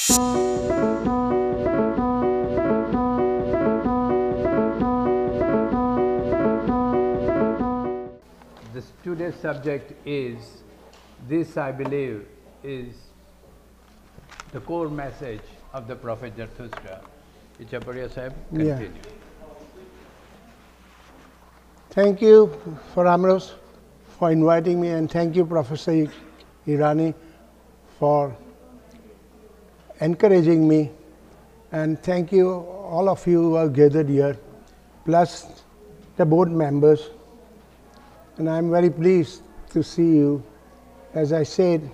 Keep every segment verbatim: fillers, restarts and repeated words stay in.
This today's subject is, this I believe is the core message of the Prophet Zarathushtra. Ichaporia Sahib, continue. Yeah. Thank you for Amros for inviting me, and thank you Professor Irani for encouraging me, and thank you all of you who are gathered here, plus the board members. And I am very pleased to see you. As I said,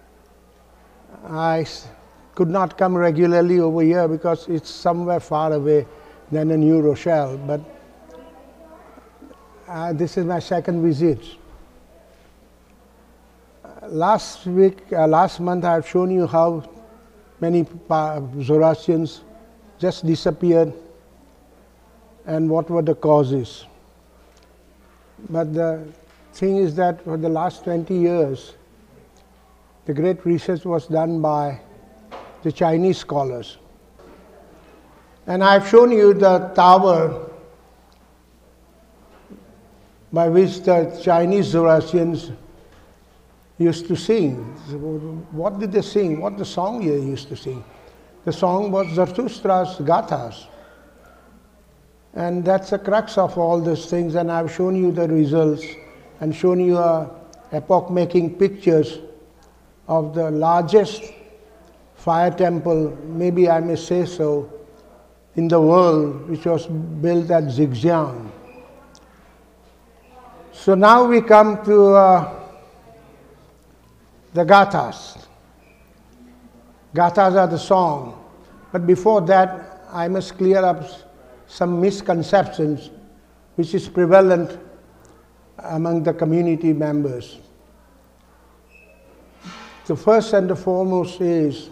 I could not come regularly over here because it's somewhere far away than a New Rochelle, but uh, this is my second visit. Uh, last week, uh, last month I have shown you how many Zoroastrians just disappeared and what were the causes. But the thing is that for the last twenty years, the great research was done by the Chinese scholars. And I've shown you the tower by which the Chinese Zoroastrians used to sing. What did they sing? What the song they used to sing? The song was Zarathushtra's Gathas. And that's the crux of all these things, and I've shown you the results and shown you uh, epoch-making pictures of the largest fire temple, maybe I may say so, in the world, which was built at Zhejiang. So now we come to uh, the Gathas. Gathas are the song. But before that, I must clear up some misconceptions which is prevalent among the community members. The first and the foremost is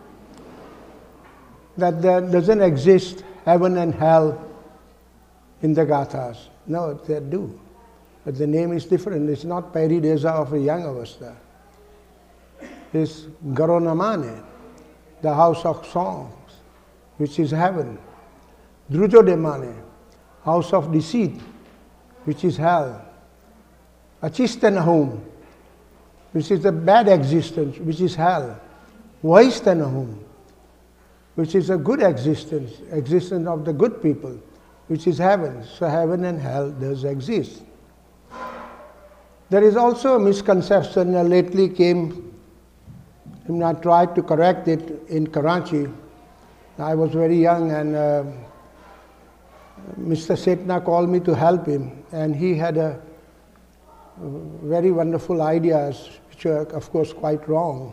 that there doesn't exist heaven and hell in the Gathas. No, they do. But the name is different. It's not Paridesa of a young Avastha. It's Garonamane, the house of songs, which is heaven. Drujodemane, house of deceit, which is hell. Achistanahum, which is a bad existence, which is hell. Vaistanahum, which is a good existence, existence of the good people, which is heaven. So heaven and hell does exist. There is also a misconception that lately came, and I tried to correct it in Karachi. I was very young, and uh, Mister Setna called me to help him, and he had a very wonderful ideas, which are of course quite wrong.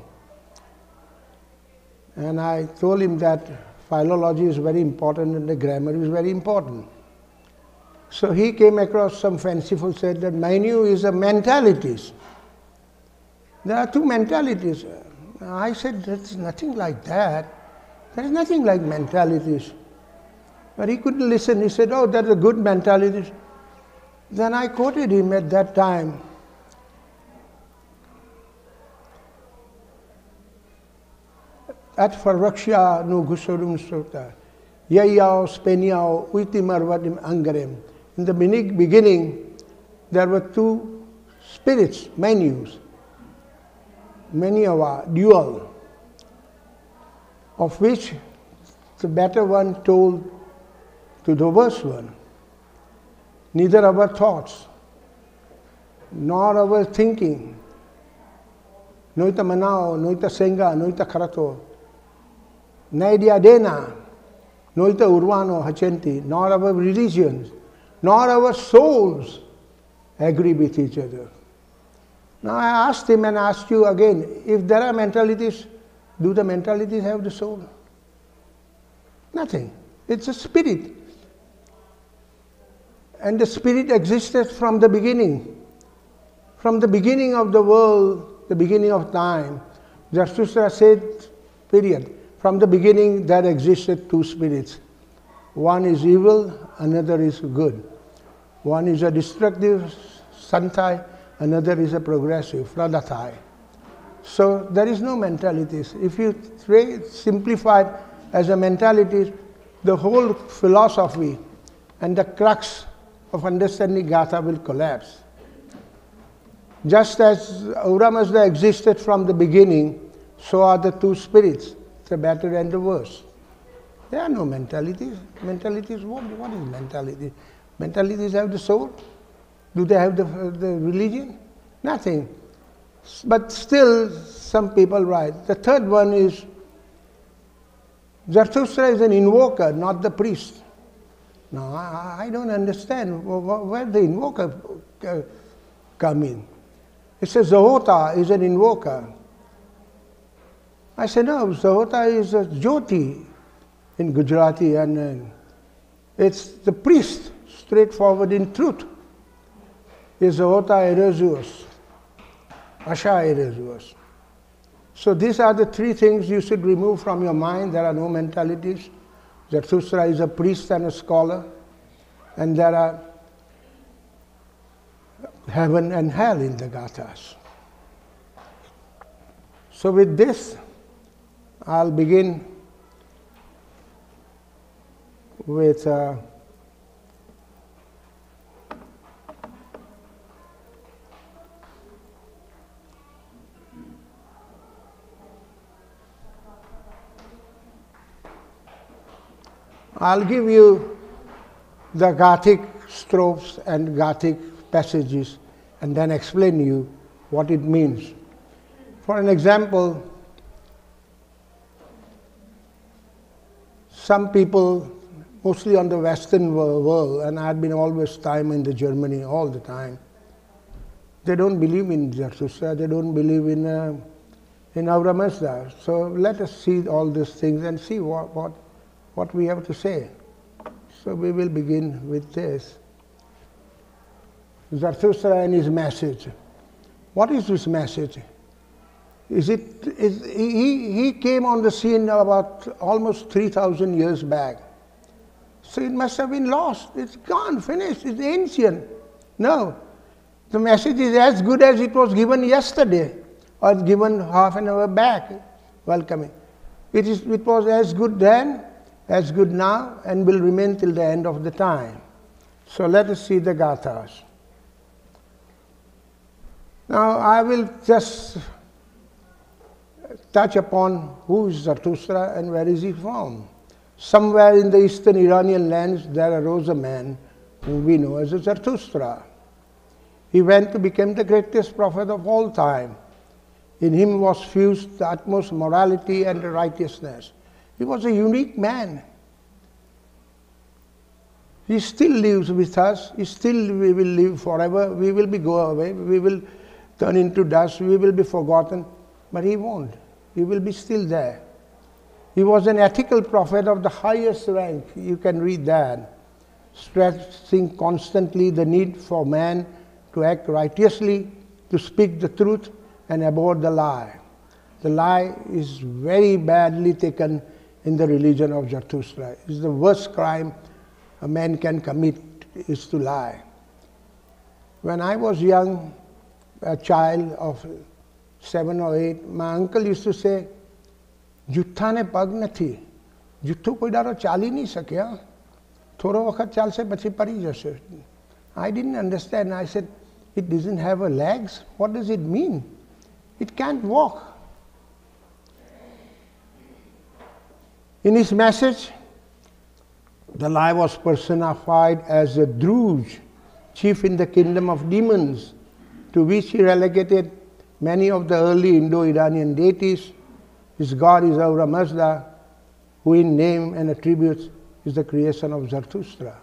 And I told him that philology is very important and the grammar is very important. So he came across some fanciful, said that Manu is a mentalities. There are two mentalities. I said, there's nothing like that. There is nothing like mentalities. But he couldn't listen. He said, oh, that's a good mentality. Then I quoted him at that time. At Farvaksha no Gusurum Sota, Yayao, Speniao, Uitimarvadim Angarem. In the beginning, there were two spirits, menus, Maniava, dual, of which the better one told to the worse one. Neither our thoughts, nor our thinking, noita manao, noita senga, noita karato, naidia dena, noita urvano hachenti, nor our religions, nor our souls agree with each other. Now I asked him and asked you again, if there are mentalities, do the mentalities have the soul? Nothing. It's a spirit. And the spirit existed from the beginning. From the beginning of the world, the beginning of time, Zarathushtra said, period. From the beginning there existed two spirits. One is evil, another is good. One is a destructive, santai, another is a progressive, pradathai. So there is no mentalities. If you try, simplify it as a mentality, the whole philosophy and the crux of understanding Gatha will collapse. Just as Aura Mazda existed from the beginning, so are the two spirits, the better and the worse. There are no mentalities. Mentalities, what, what is mentality? Mentalities have the soul? Do they have the, the religion? Nothing. But still, some people write. The third one is, Zarathustra is an invoker, not the priest. Now, I, I don't understand where the invoker uh, come in. It says Zahota is an invoker. I said, no, Zahota is a Jyoti in Gujarati, and uh, it's the priest, straightforward in truth, is Zahota Erezuos, Asha Erezuos. So these are the three things you should remove from your mind. There are no mentalities. Zarathustra is a priest and a scholar, and there are heaven and hell in the Gathas. So with this, I'll begin with uh, I'll give you the Gathic strophes and Gathic passages and then explain you what it means. For an example, some people, mostly on the Western world, and I had been always time in the Germany all the time, they don't believe in Zarathustra, they don't believe in uh, in Aura Mazda. So let us see all these things and see what, what, what we have to say. So we will begin with this. Zarathustra and his message. What is his message? Is it, is, he, he came on the scene about almost three thousand years back. So it must have been lost. It's gone, finished, it's ancient. No. The message is as good as it was given yesterday or given half an hour back, welcoming. It, is, it was as good then, as good now, and will remain till the end of the time. So let us see the Gathas. Now I will just touch upon who is Zarathustra and where is he from. Somewhere in the eastern Iranian lands there arose a man whom we know as Zarathustra. He went to become the greatest prophet of all time. In him was fused the utmost morality and righteousness. He was a unique man. He still lives with us. He still we will live forever. We will be go away. We will turn into dust. We will be forgotten. But he won't. He will be still there. He was an ethical prophet of the highest rank. You can read that. Stressing constantly the need for man to act righteously, to speak the truth, and abhor the lie. The lie is very badly taken in the religion of Zarathustra. It's the worst crime a man can commit is to lie. When I was young, a child of seven or eight, my uncle used to say, "Jutha ne pag nathi, jutho koi daro chali nahi sakya, thoro wakhat chalse pachi pari jase." I didn't understand. I said, "It doesn't have a legs? What does it mean? It can't walk." In his message, the lie was personified as a Druj, chief in the kingdom of demons, to which he relegated many of the early Indo-Iranian deities. His god is Aura Mazda, who in name and attributes is the creation of Zarathustra.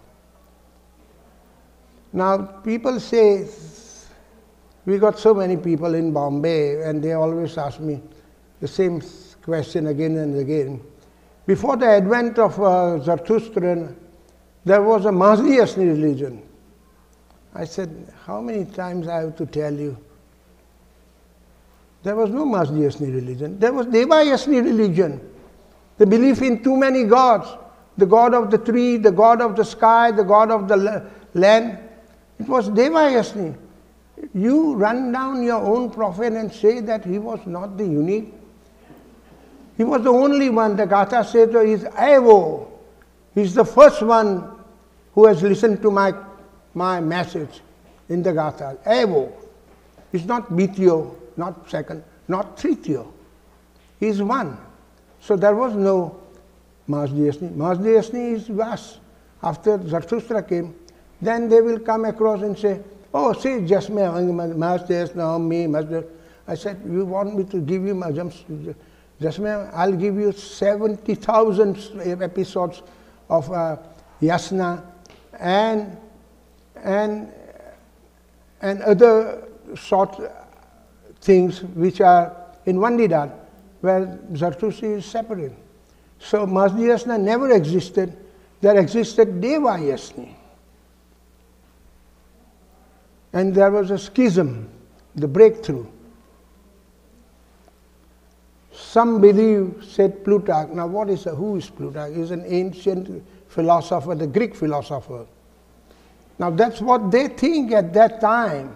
Now, people say, we got so many people in Bombay, and they always ask me the same question again and again. Before the advent of uh, Zarathustra, there was a Mazda-Yasni religion. I said, how many times I have to tell you? There was no Mazda-Yasni religion. There was Deva-Yasni religion. The belief in too many gods. The god of the tree, the god of the sky, the god of the land. It was Deva-Yasni. You run down your own prophet and say that he was not the unique. He was the only one. The Gatha says he is Evo. He is the first one who has listened to my, my message in the Gatha. Evo. It's not Bityo, not second, not Trityo. He is one. So there was no Masdhyasni. Masdhyasni is Vas. After Zarathustra came, then they will come across and say, oh, say Jasmeh, Masdhyasna, me, Masdhyasna. I said, you want me to give you Jasmeh? Jasmeh, I'll give you seventy thousand episodes of uh, Yasna and, and, and other short things which are in Vandidat, where Zarathustra is separate. So Masdhyasna never existed. There existed Deva Yasni. And there was a schism, the breakthrough. Some believe, said Plutarch. Now what is a, who is Plutarch? He is an ancient philosopher, the Greek philosopher. Now that's what they think at that time,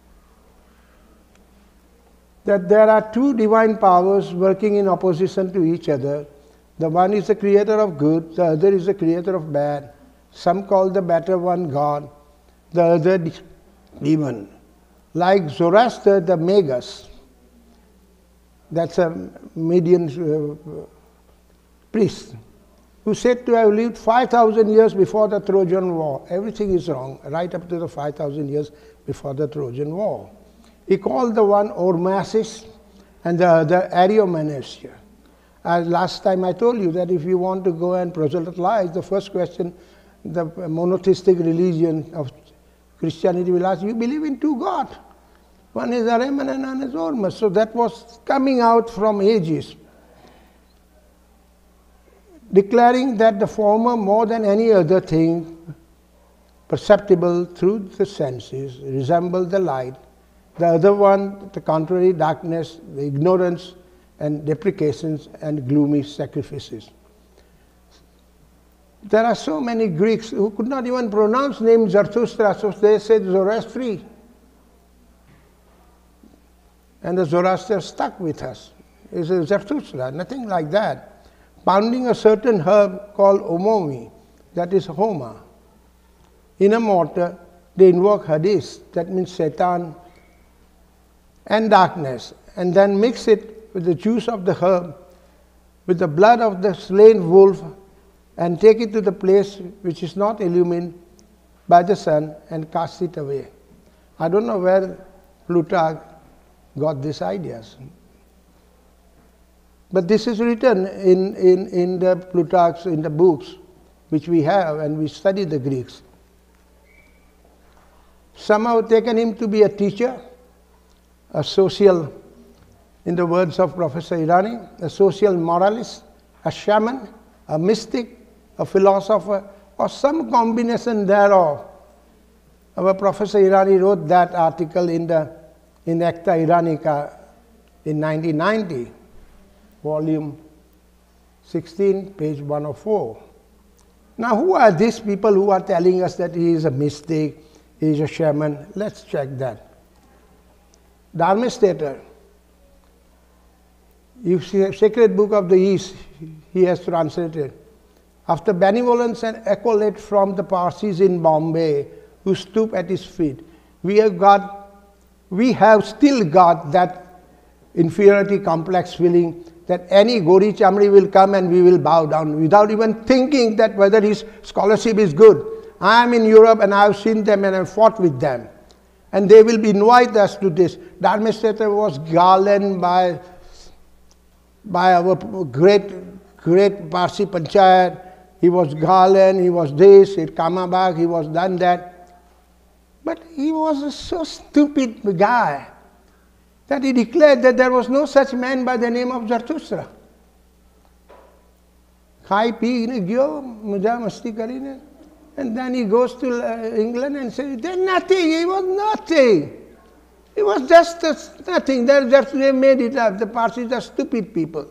that there are two divine powers working in opposition to each other. The one is the creator of good, the other is the creator of bad. Some call the better one God, the other demon. Like Zoroaster, the Magus, that's a Median uh, priest, who said to have lived five thousand years before the Trojan War. Everything is wrong, right up to the five thousand years before the Trojan War. He called the one Ormasis and the other Ariomanacia. As last time I told you that if you want to go and proselytize, the first question the monotheistic religion of Christianity will ask, you believe in two gods. One is Ariman and one is Ormus. So that was coming out from ages, declaring that the former, more than any other thing perceptible through the senses, resembled the light. The other one, the contrary, darkness, the ignorance and deprecations and gloomy sacrifices. There are so many Greeks who could not even pronounce the name Zarathustra, so they said Zoroastri. And the Zoroaster stuck with us. It's a Zarathustra, nothing like that. Pounding a certain herb called omomi, that is homa. In a mortar, they invoke Hades, that means Satan, and darkness, and then mix it with the juice of the herb, with the blood of the slain wolf, and take it to the place which is not illumined by the sun and cast it away. I don't know where Plutarch got these ideas. But this is written in, in, in the Plutarch's, in the books which we have, and we study the Greeks. Some have taken him to be a teacher, a social, in the words of Professor Irani, a social moralist, a shaman, a mystic, a philosopher, or some combination thereof. Our Professor Irani wrote that article in the in Acta Iranica in nineteen ninety, volume sixteen, page one oh four. Now, who are these people who are telling us that he is a mystic, he is a shaman? Let's check that. Dharmestator, you see, Sacred Book of the East, he has translated. After benevolence and accolade from the Parsis in Bombay, who stoop at his feet, we have got, we have still got that inferiority complex feeling that any Gori Chamri will come and we will bow down without even thinking that whether his scholarship is good. I am in Europe and I have seen them and I have fought with them. And they will invite us to this. Dharmestator was garlanded by, by our great, great Parsi Panchayat. He was garland, he was this, he Kamabag, he was done that. But he was a so stupid guy that he declared that there was no such man by the name of Zarathustra. Khai pi gyo, muja masti karine. And then he goes to uh, England and says, there's nothing, he was nothing. He was just a, nothing, they just they made it up. The Parsis are stupid people.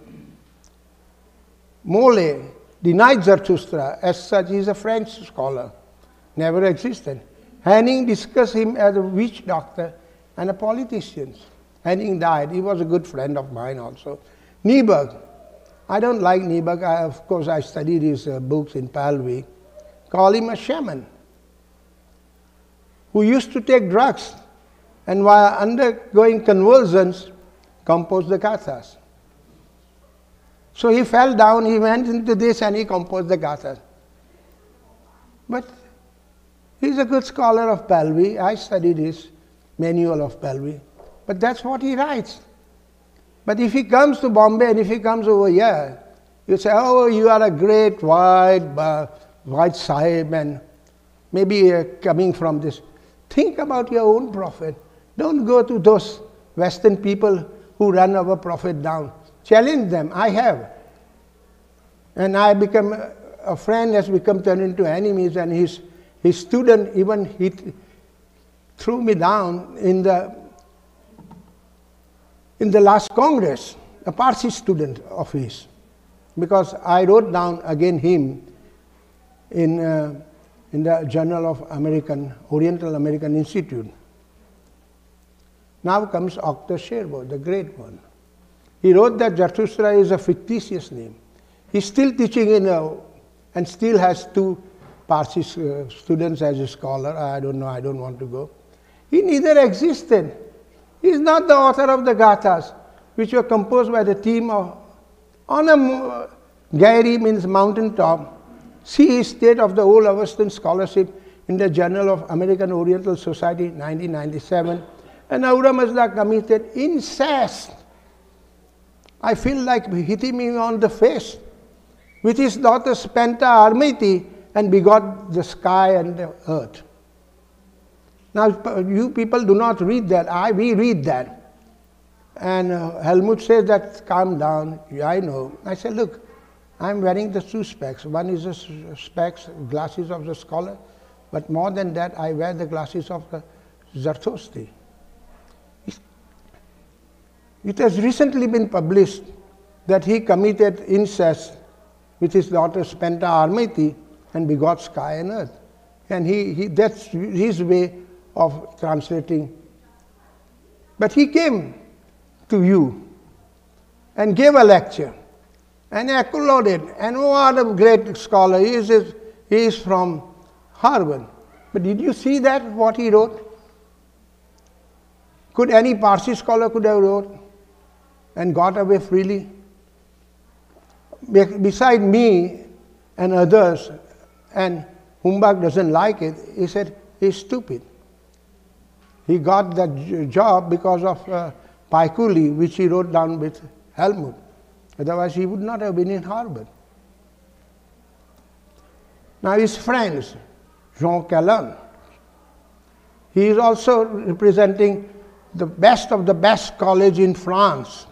Mole denied Zarathustra. As such, he is a French scholar, never existed. Henning discussed him as a witch doctor and a politician. Henning died. He was a good friend of mine also. Niebuhr. I don't like Niebuhr. I, of course, I studied his uh, books in Palvi. Call him a shaman who used to take drugs and while undergoing convulsions, composed the gathas. So he fell down, he went into this and he composed the gathas. But he's a good scholar of Palvi. I studied his manual of Palvi. But that's what he writes. But if he comes to Bombay and if he comes over here, you say, oh, you are a great white, uh, white sahib and maybe uh, coming from this. Think about your own prophet. Don't go to those Western people who run our prophet down. Challenge them. I have. And I become, uh, a friend has become turned into enemies, and his, his student even he threw me down in the in the last Congress, a Parsi student of his, because I wrote down again him in, uh, in the Journal of American, Oriental American Institute. Now comes Doctor Sherbo, the great one. He wrote that Zarathustra is a fictitious name. He's still teaching in a, and still has two Parsi uh, students as a scholar. I don't know, I don't want to go. He neither existed. He is not the author of the Gathas, which were composed by the team of, on a, Gairi means mountain top. See his state of the old Western scholarship in the Journal of American Oriental Society, nineteen ninety-seven. And Ahura Mazda committed incest. I feel like hitting me on the face. With his daughter Spenta Armati and begot the sky and the earth. Now, you people do not read that. I, we read that. And uh, Helmut says that, calm down. Yeah, I know. I said, look, I'm wearing the two specs. One is the specs, glasses of the scholar. But more than that, I wear the glasses of the Zarathustra. It has recently been published that he committed incest with his daughter Spenta Armati and begot sky and earth. And he, he, that's his way of translating. But he came to you and gave a lecture and applauded. And oh, what a great scholar. He is, he is from Harvard. But did you see that, what he wrote? Could any Parsi scholar could have wrote and got away freely? Beside me and others, and Humbach doesn't like it, he said, he's stupid. He got that job because of uh, Paikuli, which he wrote down with Helmut. Otherwise, he would not have been in Harvard. Now, his friends, Jean Callan, he is also representing the best of the best college in France.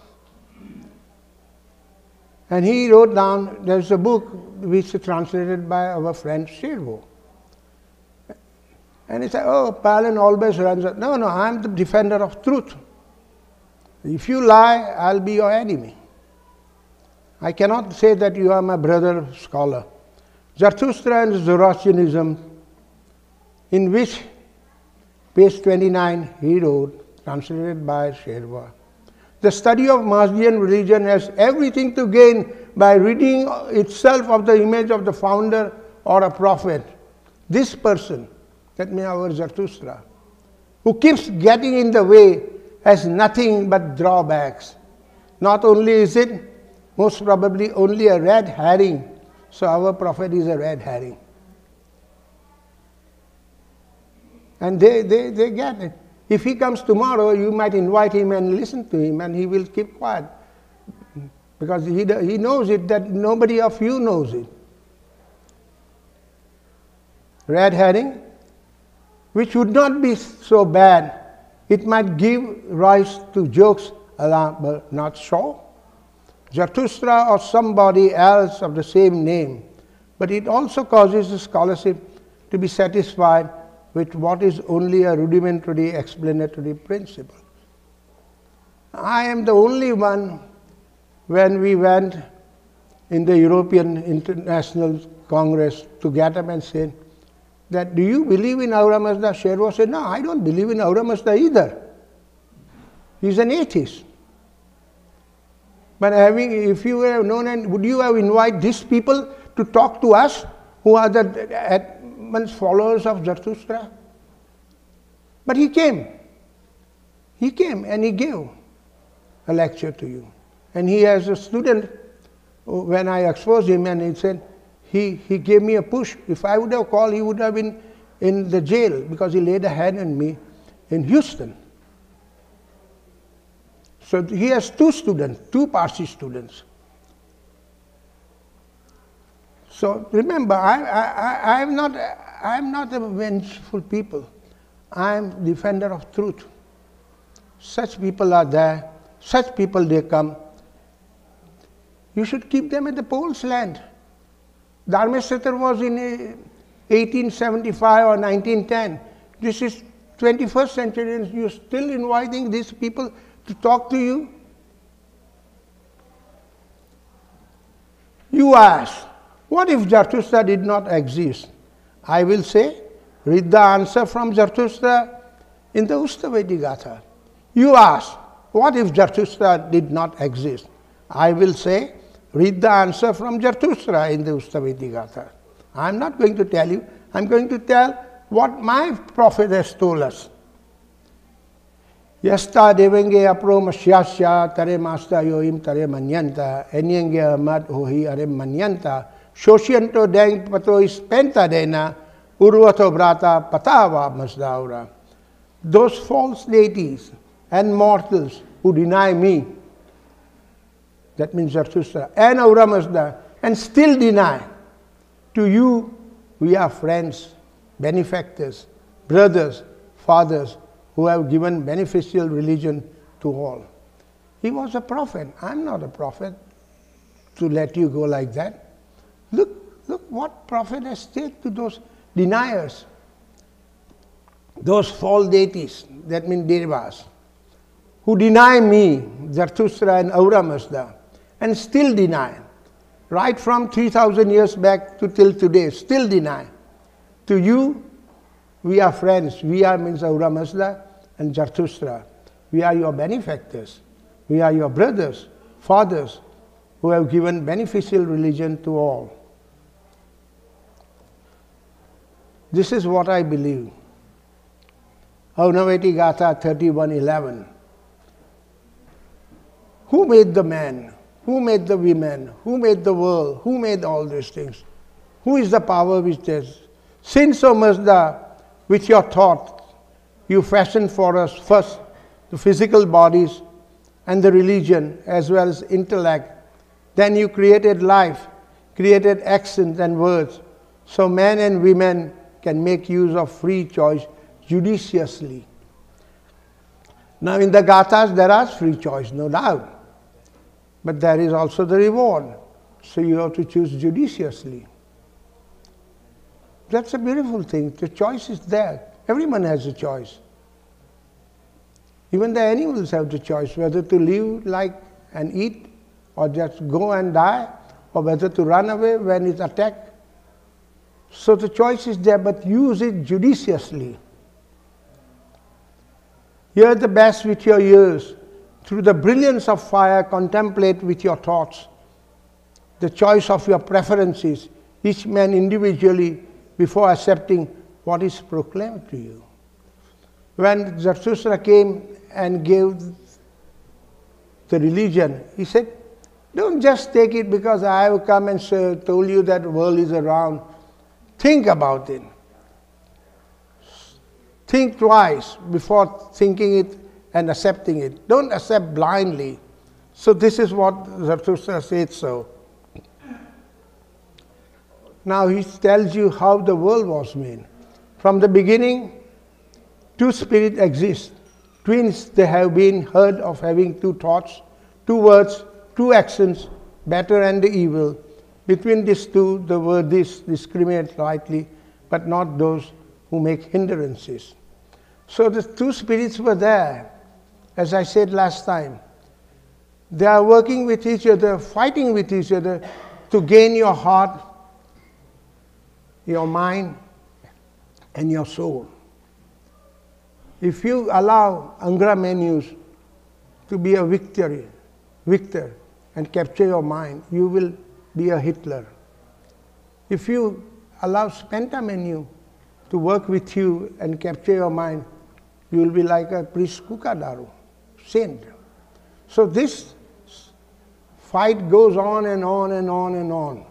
And he wrote down, there's a book which is translated by our friend Sherbo. And he said, oh, Pallan always runs. No, no, I'm the defender of truth. If you lie, I'll be your enemy. I cannot say that you are my brother scholar. Zarathustra and Zoroastrianism, in which, page twenty-nine, he wrote, translated by Sherbo. The study of Mazdian religion has everything to gain by ridding itself of the image of the founder or a prophet. This person, that means our Zarathustra, who keeps getting in the way, has nothing but drawbacks. Not only is it most probably only a red herring, so our prophet is a red herring. And they, they, they get it. If he comes tomorrow, you might invite him and listen to him, and he will keep quiet. Because he, he knows it, that nobody of you knows it. Red herring, which would not be so bad. It might give rise to jokes, but not so. Zarathustra or somebody else of the same name. But it also causes the scholarship to be satisfied with what is only a rudimentary explanatory principle. I am the only one, when we went in the European International Congress, to get up and say that, do you believe in Ahura Mazda? Sherbo said, no, I don't believe in Ahura Mazda either. He's an atheist. But having, if you have known, and would you have invited these people to talk to us, who are the advanced followers of Zarathustra? But he came. He came and he gave a lecture to you. And he has a student, when I exposed him, and he said, he, he gave me a push. If I would have called, he would have been in the jail, because he laid a hand on me in Houston. So he has two students, two Parsi students. So remember, I, I, I am not, I am not a vengeful people. I am defender of truth. Such people are there. Such people, they come. You should keep them at the Poles land. Darbe Mehr was in eighteen seventy-five or nineteen ten. This is twenty-first century, and you're still inviting these people to talk to you? You ask, what if Zarathustra did not exist? I will say, read the answer from Zarathustra in the Ustavedi Gatha. You ask, what if Zarathustra did not exist? I will say, read the answer from Zarathustra in the Ustavedi Gatha. I am not going to tell you, I am going to tell what my prophet has told us. Yasta devenge apro masyasya tare masta yoim tare manyanta enyenge amad hohi are manyanta shoshianto deng patro ispenta dena urvato brata patava masdaura. Those false deities and mortals who deny me, that means Zarathustra, and Aura Mazda, and still deny, to you we are friends, benefactors, brothers, fathers, who have given beneficial religion to all. He was a prophet. I'm not a prophet to let you go like that. Look, look what prophet has said to those deniers, those false deities, that means devas, who deny me, Zarathustra and Aura Mazda, and still deny. Right from three thousand years back to till today, still deny. To you, we are friends. We are means Aura Mazda and Zarathustra. We are your benefactors. We are your brothers, fathers, who have given beneficial religion to all. This is what I believe. Aunaveti Gatha thirty-one eleven. Who made the man? Who made the women? Who made the world? Who made all these things? Who is the power which does? Since, O Mazda, with your thought, you fashioned for us first the physical bodies and the religion as well as intellect. Then you created life, created actions and words, so men and women can make use of free choice judiciously. Now in the Gathas there is free choice, no doubt. But there is also the reward. So you have to choose judiciously. That's a beautiful thing. The choice is there. Everyone has a choice. Even the animals have the choice whether to live like and eat, or just go and die, or whether to run away when it's attacked. So the choice is there, but use it judiciously. Hear the best with your ears. Through the brilliance of fire, contemplate with your thoughts the choice of your preferences, each man individually, before accepting what is proclaimed to you. When Zarathustra came and gave the religion, he said, don't just take it because I have come and told you that the world is around. Think about it. Think twice before thinking it and accepting it. Don't accept blindly. So this is what Zarathustra said so. Now he tells you how the world was made. From the beginning, two spirits exist. Twins, they have been heard of having two thoughts, two words, two actions, better and the evil. Between these two, the worthies discriminate rightly, but not those who make hindrances. So the two spirits were there. As I said last time, they are working with each other, fighting with each other to gain your heart, your mind, and your soul. If you allow Angra menus to be a victory, victor and capture your mind, you will be a Hitler. If you allow Spentamenu to work with you and capture your mind, you will be like a priest Kukadaru, saint. So this fight goes on and on and on and on.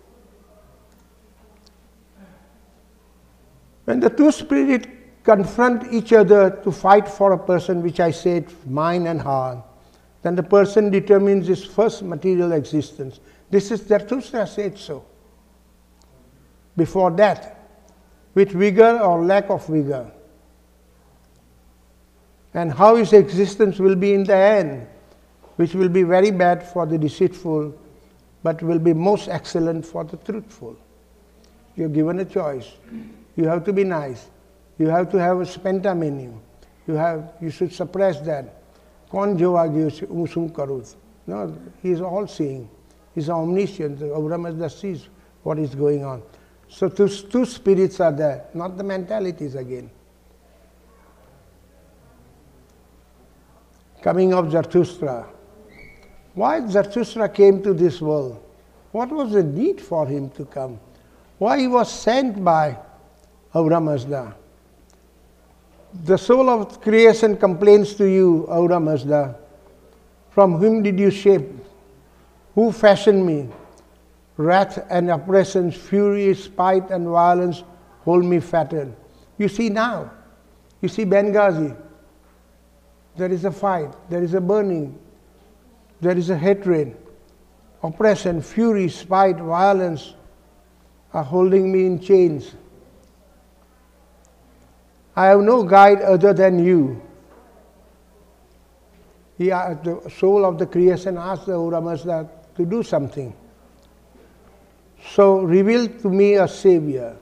When the two spirits confront each other to fight for a person, which I said, mind and heart, then the person determines his first material existence. This is Zarathustra said so. Before that, with vigor or lack of vigor. And how his existence will be in the end, which will be very bad for the deceitful, but will be most excellent for the truthful. You're given a choice. You have to be nice. You have to have a Spentamenu. You have. You should suppress that. Kon jovagi usum karut. No, he is all-seeing. He is omniscient. The Brahma sees what is going on. So two, two spirits are there, not the mentalities again. Coming of Zarathustra. Why Zarathustra came to this world? What was the need for him to come? Why he was sent by Ahura Mazda? The soul of creation complains to you, Ahura Mazda. From whom did you shape? Who fashioned me? Wrath and oppression, fury, spite and violence hold me fettered. You see now, you see Benghazi. There is a fight, there is a burning, there is a hatred, oppression, fury, spite, violence are holding me in chains. I have no guide other than you. He, the soul of the creation asked the Ahura Mazda to do something. So reveal to me a savior.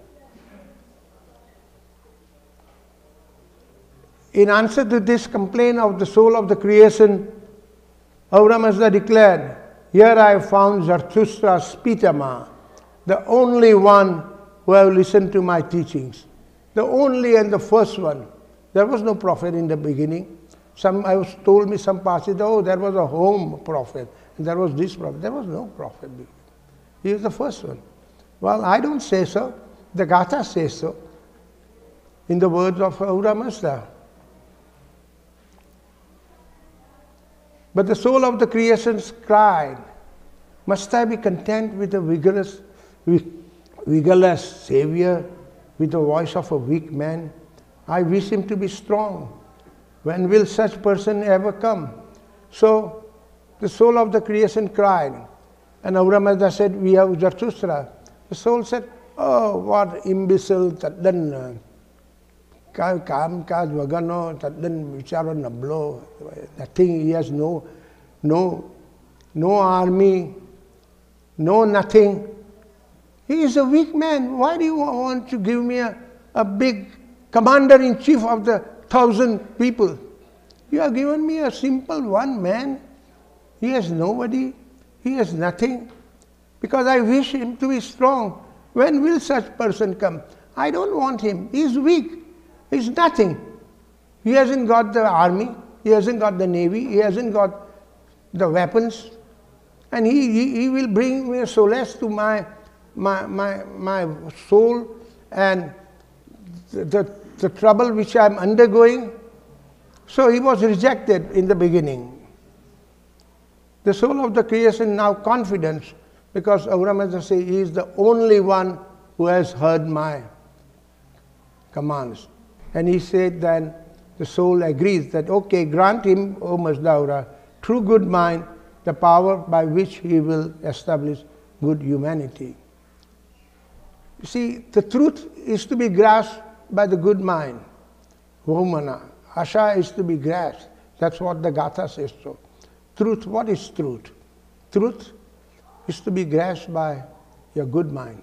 In answer to this complaint of the soul of the creation, Ahura Mazda declared, here I have found Zarathustra's Pitama, the only one who have listened to my teachings. The only and the first one. There was no prophet in the beginning. Some I was told me some passage, oh, there was a home prophet, and there was this prophet. There was no prophet. He was the first one. Well, I don't say so. The Gatha says so. In the words of Ahura Mazda. But the soul of the creations cried, must I be content with a vigorous, vigorless savior, with the voice of a weak man? I wish him to be strong. When will such person ever come? So the soul of the creation cried. And Ahura Mazda said, we have Zarathustra. The soul said, oh, what imbecile, taddan, kam kaj vagano, taddan vicharo nablo, nothing, he has no, no, no army, no nothing. He is a weak man. Why do you want to give me a, a big commander-in-chief of the thousand people? You have given me a simple one man. He has nobody. He has nothing. Because I wish him to be strong. When will such person come? I don't want him. He is weak. He is nothing. He hasn't got the army. He hasn't got the navy. He hasn't got the weapons. And he, he, he will bring me a solace to my My, my, my soul and the, the, the trouble which I am undergoing. So he was rejected in the beginning. The soul of the creation now confidence, because Ahura Mazda says he is the only one who has heard my commands. And he said then the soul agrees that, okay, grant him, O Mazda, through good mind, the power by which he will establish good humanity. You see, the truth is to be grasped by the good mind. Vomana. Asha is to be grasped. That's what the Gatha says so. Truth, what is truth? Truth is to be grasped by your good mind.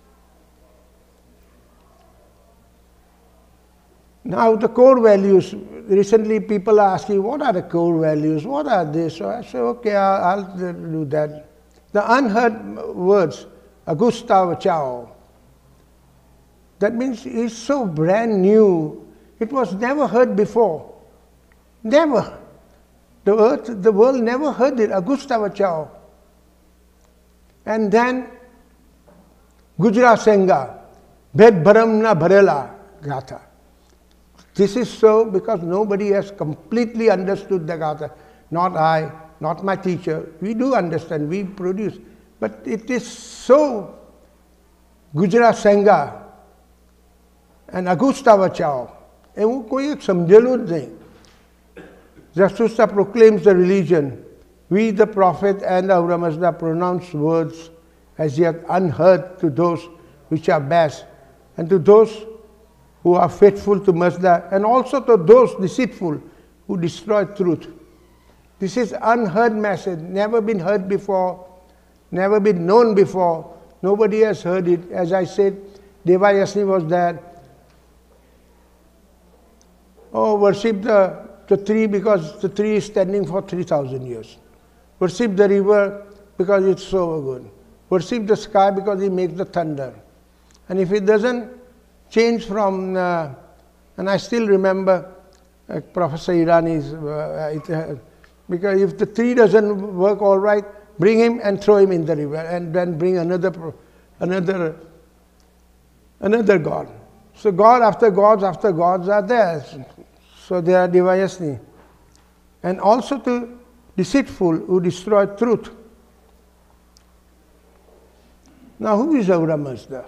Now the core values, recently people are asking, what are the core values? What are they? So I say, okay, I'll, I'll do that. The unheard words, Augusta Vachao. That means it's so brand new. It was never heard before. Never. The earth, the world never heard it, Augusta Vachao. And then Gujra Senga, Bhed Bharam na Bharela Gatha. This is so because nobody has completely understood the Gatha. Not I, not my teacher. We do understand, we produce. But it is so Gujra Senga and Augusta Vachao. And वो कोई एक समझेलू नहीं. Zarathushtra proclaims the religion. We, the Prophet and the Ahura Mazda, pronounce words as yet unheard to those which are best, and to those who are faithful to Mazda, and also to those deceitful who destroy truth. This is unheard message, never been heard before, never been known before. Nobody has heard it. As I said, Deva Yasni was there. Oh, worship the, the tree because the tree is standing for three thousand years. Worship the river because it's so good. Worship the sky because it makes the thunder. And if it doesn't change from, uh, and I still remember uh, Professor Irani's, uh, it, uh, because if the tree doesn't work all right, bring him and throw him in the river, and then bring another, another, another god. So God after gods after gods are there. So they are Devayasni. And also to deceitful who destroy truth. Now who is Ahura Mazda?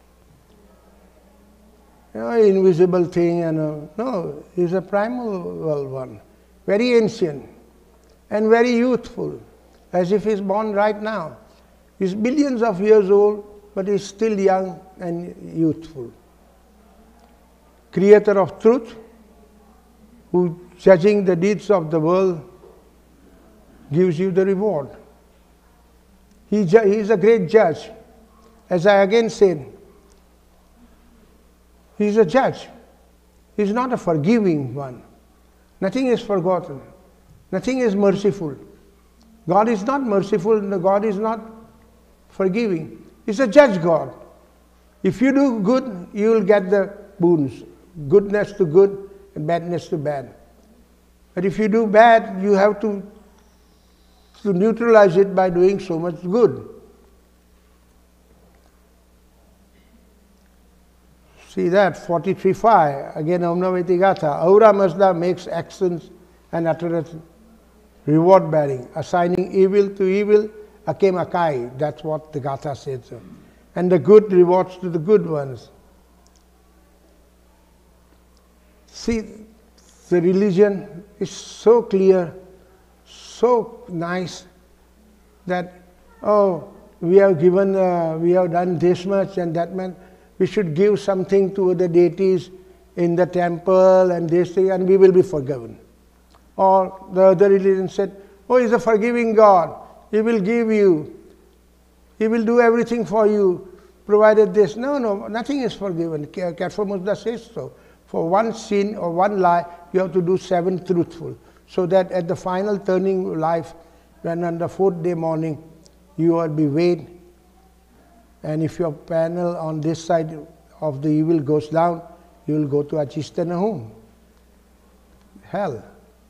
You know, invisible thing, and uh, no, he's a primal one, very ancient and very youthful, as if he's born right now. He's billions of years old, but he's still young and youthful. Creator of truth, who judging the deeds of the world gives you the reward. He, he is a great judge. As I again said, he is a judge. He is not a forgiving one. Nothing is forgotten. Nothing is merciful. God is not merciful, and God is not forgiving. He's a judge God. If you do good, you will get the boons. Goodness to good and badness to bad. But if you do bad, you have to, to neutralize it by doing so much good. See that, forty-three five, again Omnaveti Gatha. Ahura Mazda makes actions and utterance reward bearing, assigning evil to evil, akem akai. That's what the Gatha says. So. And the good rewards to the good ones. See, the religion is so clear, so nice, that, oh, we have given, uh, we have done this much and that much, we should give something to the deities in the temple and this thing, and we will be forgiven. Or the other religion said, oh, he's a forgiving God, he will give you, he will do everything for you, provided this. No, no, nothing is forgiven. Katfa Muzda says so. For one sin or one lie, you have to do seven truthful. So that at the final turning life, when on the fourth day morning, you will be weighed. And if your panel on this side of the evil goes down, you will go to Achistanahum, hell.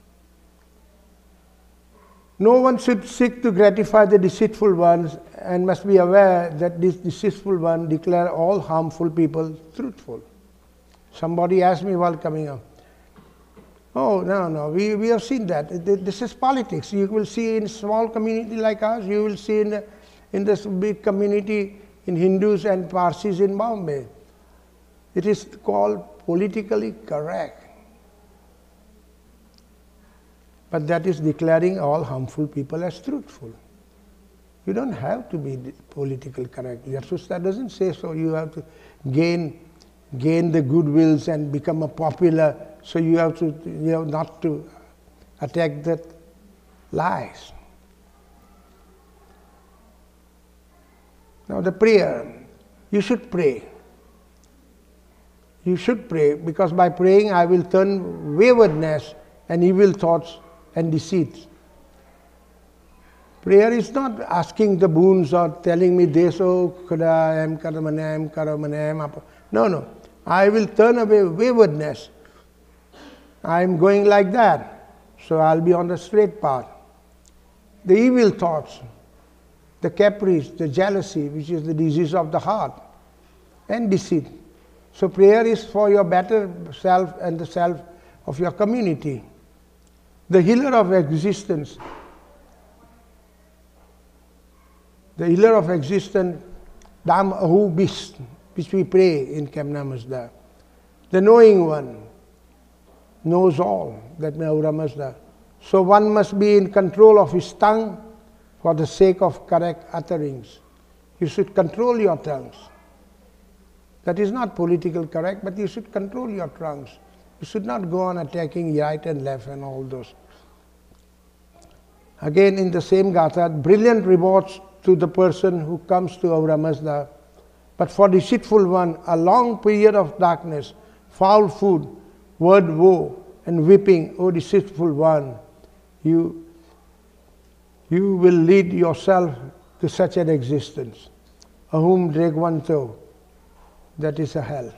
No one should seek to gratify the deceitful ones, and must be aware that this deceitful one declare all harmful people truthful. Somebody asked me while coming up, oh, no, no, we, we have seen that. This is politics. You will see in a small community like ours, you will see in, the, in this big community in Hindus and Parsis in Bombay. It is called politically correct. But that is declaring all harmful people as truthful. You don't have to be politically correct. Zarathushtra doesn't say so. You have to gain gain the goodwills and become a popular, so you have to, you have not to attack that lies. Now the prayer, you should pray. You should pray, because by praying I will turn waywardness and evil thoughts and deceits. Prayer is not asking the boons or telling me this, oh, kada, am karamanam, karamanam. No, no. I will turn away waywardness. I am going like that. so I'll be on the straight path. The evil thoughts, the caprice, the jealousy, which is the disease of the heart, and deceit. So prayer is for your better self and the self of your community. The healer of existence, the healer of existence, Dham Ahu Bis, which we pray in Kamna Mazda. The knowing one knows all, that may Aura Mazda. So one must be in control of his tongue for the sake of correct utterings. You should control your tongues. That is not political correct, but you should control your tongues. You should not go on attacking right and left and all those. Again in the same Gatha, brilliant rewards to the person who comes to Aura Mazda, but for deceitful one, a long period of darkness, foul food, word woe, and whipping, O deceitful one, you, you will lead yourself to such an existence. Ahum Dregvanto, that is a hell.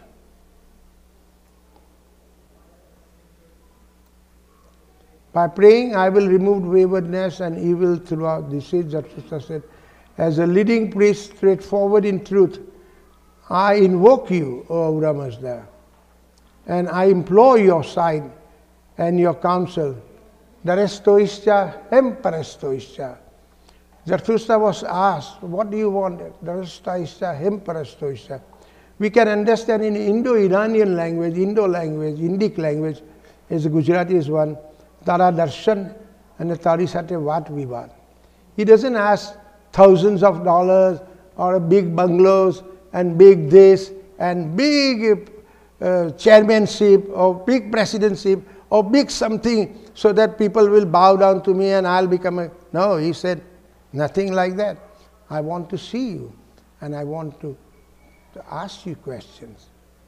By praying, I will remove waywardness and evil throughout. This is Zarathustra said, as a leading priest, straightforward in truth, I invoke you, O Aura Mazda, and I implore your sight and your counsel. Darestoischa, Hemperestoischa. Zarathustra was asked, what do you want? Darestoischa, Hemperestoischa. We can understand in Indo-Iranian language, Indo language, Indic language, as Gujarati is one, Tara Darshan and the Tari Sate Vat Vivad. He doesn't ask thousands of dollars or big bungalows and big this and big uh, chairmanship or big presidency or big something so that people will bow down to me and I'll become a... No, he said, nothing like that. I want to see you and I want to, to ask you questions.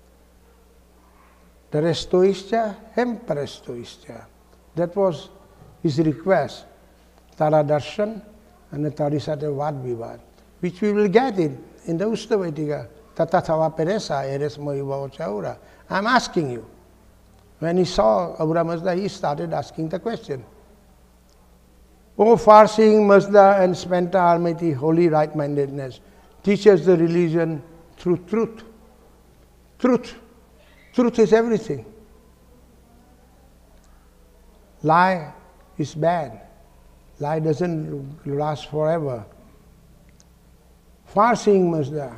Darestoischa, Hemperestoischa. That was his request. Tara Darshan and the Tarisate Vad Vivad, which we will get in, in the Ustavaitika. Tatatava Peresa Eres Moiva Chaura. I'm asking you. When he saw Aura Mazda, he started asking the question. O far-seeing Mazda and Spenta Armati, holy right-mindedness, teach us the religion through truth. Truth. Truth is everything. Lie is bad. Lie doesn't last forever. Far-seeing Mazda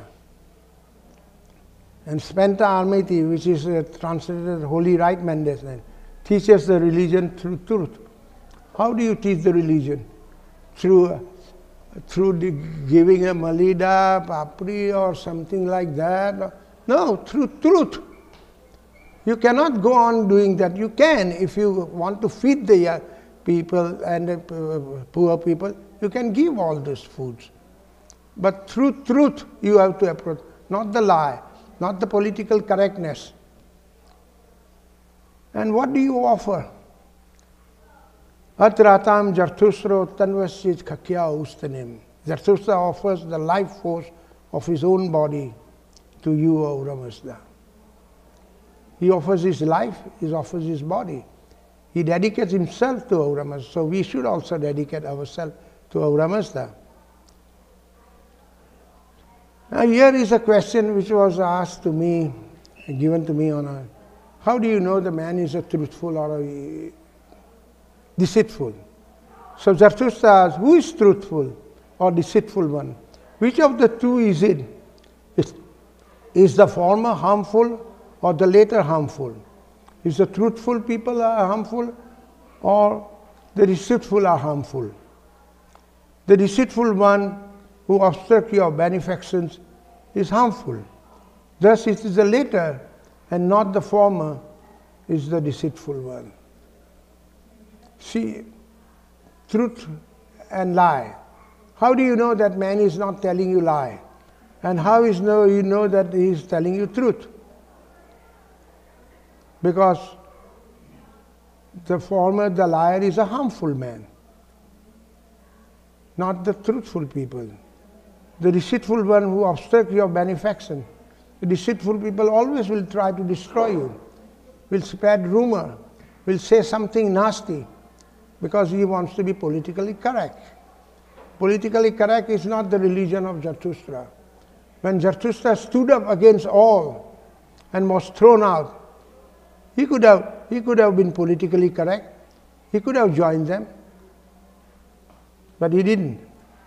and Spenta Armati, which is uh, translated holy right-mindedness, teaches the religion through truth. How do you teach the religion? Through, uh, through the giving a malida, papri or something like that? No, through truth. You cannot go on doing that. You can if you want to feed the uh, people and uh, poor people, you can give all those foods. But through truth you have to approach, not the lie, not the political correctness. And what do you offer? Atratam Zarathustra tanvasit kakya ustanim. Zarathustra offers the life force of his own body to you, Aura Mazda. He offers his life, he offers his body. He dedicates himself to Aura Mazda. So we should also dedicate ourselves to Aura Mazda. Now here is a question which was asked to me, given to me on a, how do you know the man is a truthful or a deceitful? So Zarathustra asked, who is truthful or deceitful one? Which of the two is it? Is, is the former harmful or the later harmful? Is the truthful people are harmful or the deceitful are harmful? The deceitful one who obstructs your benefactions is harmful. Thus it is the later and not the former is the deceitful one. See, truth and lie. How do you know that man is not telling you lie? And how is know you know that he is telling you truth? Because the former, the liar, is a harmful man, not the truthful people. The deceitful one who obstructs your benefaction. The deceitful people always will try to destroy you, will spread rumor, will say something nasty. because he wants to be politically correct. Politically correct is not the religion of Zarathustra. When Zarathustra stood up against all and was thrown out, he could have, he could have been politically correct. He could have joined them, but he didn't.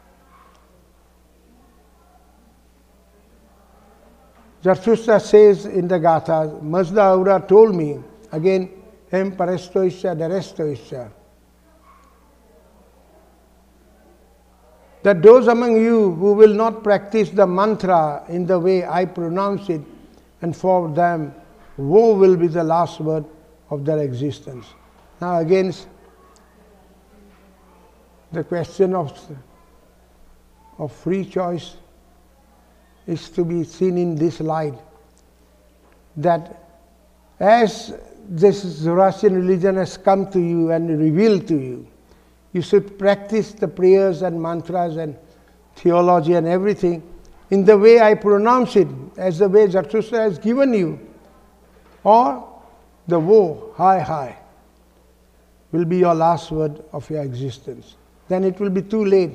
Zarathustra says in the Gatha, Mazda Aura told me, again, Hem Parestoischa Darestoischa, that those among you who will not practice the mantra in the way I pronounce it, and for them woe will be the last word of their existence. Now again, the question of, of free choice is to be seen in this light, that as this Zoroastrian religion has come to you and revealed to you, you should practice the prayers and mantras and theology and everything in the way I pronounce it, as the way Zarathustra has given you, or the woe, high, high, will be your last word of your existence. Then it will be too late.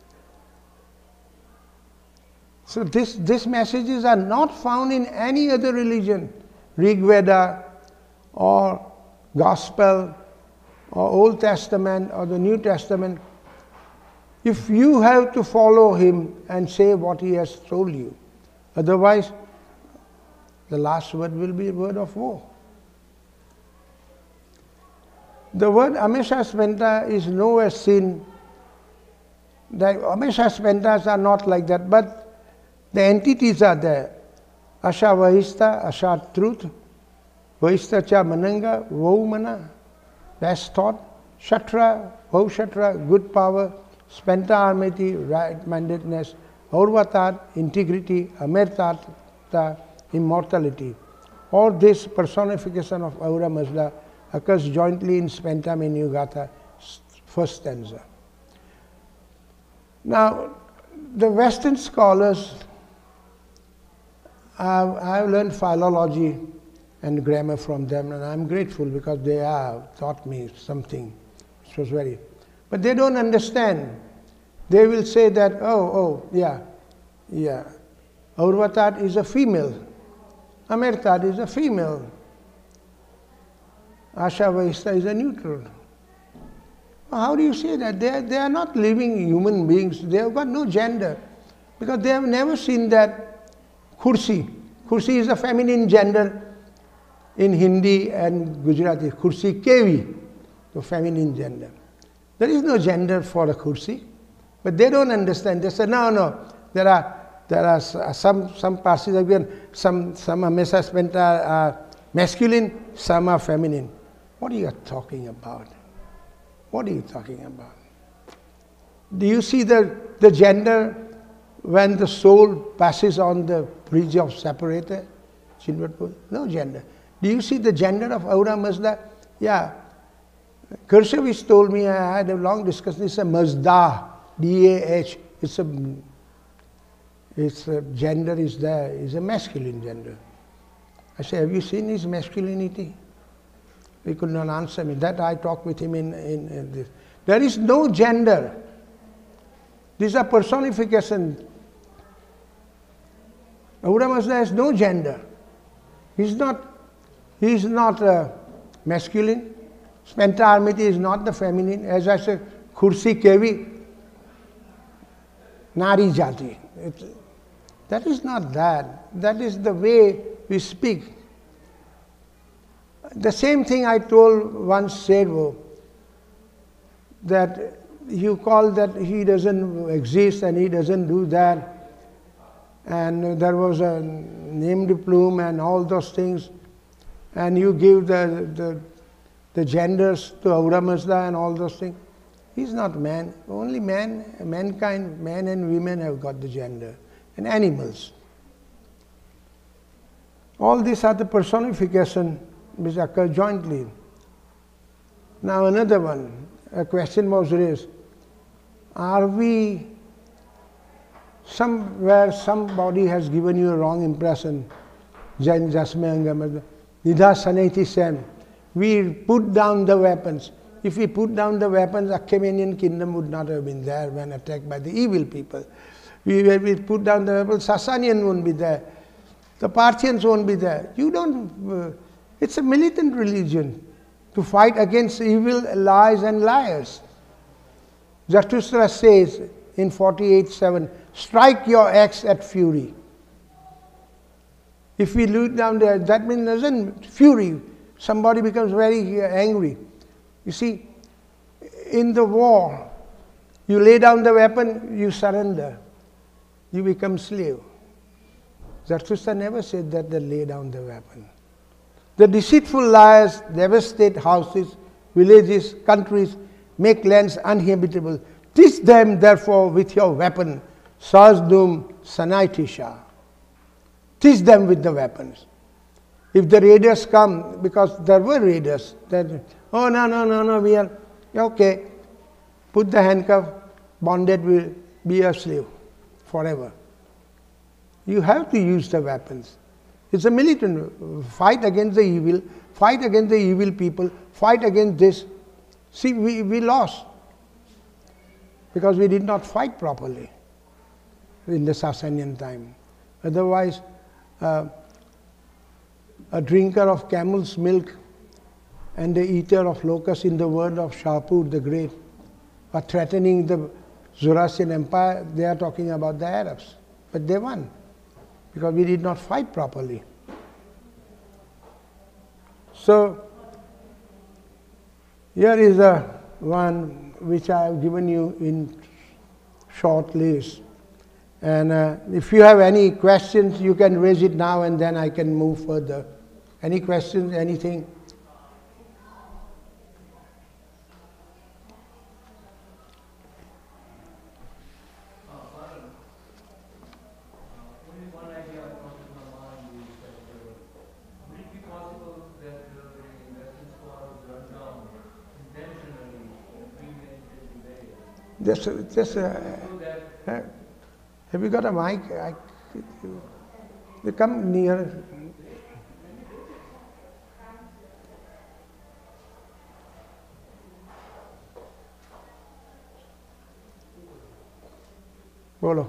So this, these messages are not found in any other religion, Rig Veda or Gospel or Old Testament or the New Testament. If you have to follow him and say what he has told you, otherwise the last word will be a word of woe. The word Amesha Spenta is nowhere seen. The Amesha Spentas are not like that, but the entities are there. Asha Vahista, Asha Truth, Vahista Cha Mananga, Vau Mana, best thought, Shatra, Vau Shatra, good power, Spenta Armati, right-mindedness, Aurvatat, integrity, Amertata, immortality. All this personification of Aura Mazda occurs jointly in Spenta Menu Gatha, first stanza. Now, the Western scholars, I've, I've learned philology and grammar from them, and I'm grateful because they have taught me something which was very... But they don't understand. They will say that, oh, oh, yeah, yeah, Aurvatat is a female, Amertat is a female, Asha Vahista is a neutral. How do you say that? They are, they are not living human beings. They have got no gender. Because they have never seen that Kursi. Kursi is a feminine gender in Hindi and Gujarati. Kursi Kevi, the feminine gender. There is no gender for a Kursi. But they don't understand. They say, no, no, there are, there are some, some Parsis, some, some Amesha Spenta are masculine, some are feminine. What are you talking about? What are you talking about? Do you see the, the gender when the soul passes on the bridge of separator? No gender. Do you see the gender of Aura Mazda? Yeah. Kershavish told me, I had a long discussion, it's a Mazda, D A H. It's a, it's a gender is there, it's a masculine gender. I said, have you seen his masculinity? He could not answer me. That I talked with him in, in, in this. There is no gender. These are personification. Aura Mazda has no gender. He's not, he's not uh, masculine. Spenta Armati is not the feminine. As I said, Kursi Kevi, Nari Jati. It, that is not that. That is the way we speak. The same thing I told once Servo, that you call that he doesn't exist and he doesn't do that, and there was a named plume and all those things, and you give the, the, the genders to Aura Mazda and all those things. He's not man. Only man, mankind, men and women have got the gender, and animals. All these are the personification which occur jointly. Now another one, a question was raised. Are we, somewhere somebody has given you a wrong impression, Jain Jasme Angam, Nidha Saneti Sam, we put down the weapons. if we put down the weapons, Achaemenian kingdom would not have been there when attacked by the evil people. We, when we put down the weapons, Sasanian won't be there. The Parthians won't be there. You don't, uh, it's a militant religion to fight against evil, lies and liars. Zarathustra says in forty-eight seven, strike your axe at fury. If we lay down there, that means doesn't fury. Somebody becomes very angry. You see, in the war, you lay down the weapon, you surrender. You become slave. Zarathustra never said that they lay down the weapon. The deceitful liars devastate houses, villages, countries, make lands uninhabitable. Teach them, therefore, with your weapon, Sazdum Sanaitisha. Teach them with the weapons. If the raiders come, because there were raiders, then, oh, no, no, no, no, we are, okay, put the handcuff, bonded will be a slave forever. You have to use the weapons. It's a militant fight against the evil, fight against the evil people, fight against this. See, we, we lost because we did not fight properly in the Sasanian time. Otherwise, uh, a drinker of camel's milk and the eater of locusts, in the word of Shapur the Great, are threatening the Zoroastrian empire. They are talking about the Arabs, but they won because we did not fight properly. So here is a one which I have given you in short list. And uh, if you have any questions, you can raise it now and then I can move further. Any questions, anything? Just, just uh, uh, have you got a mic? I, you come near. Bolo.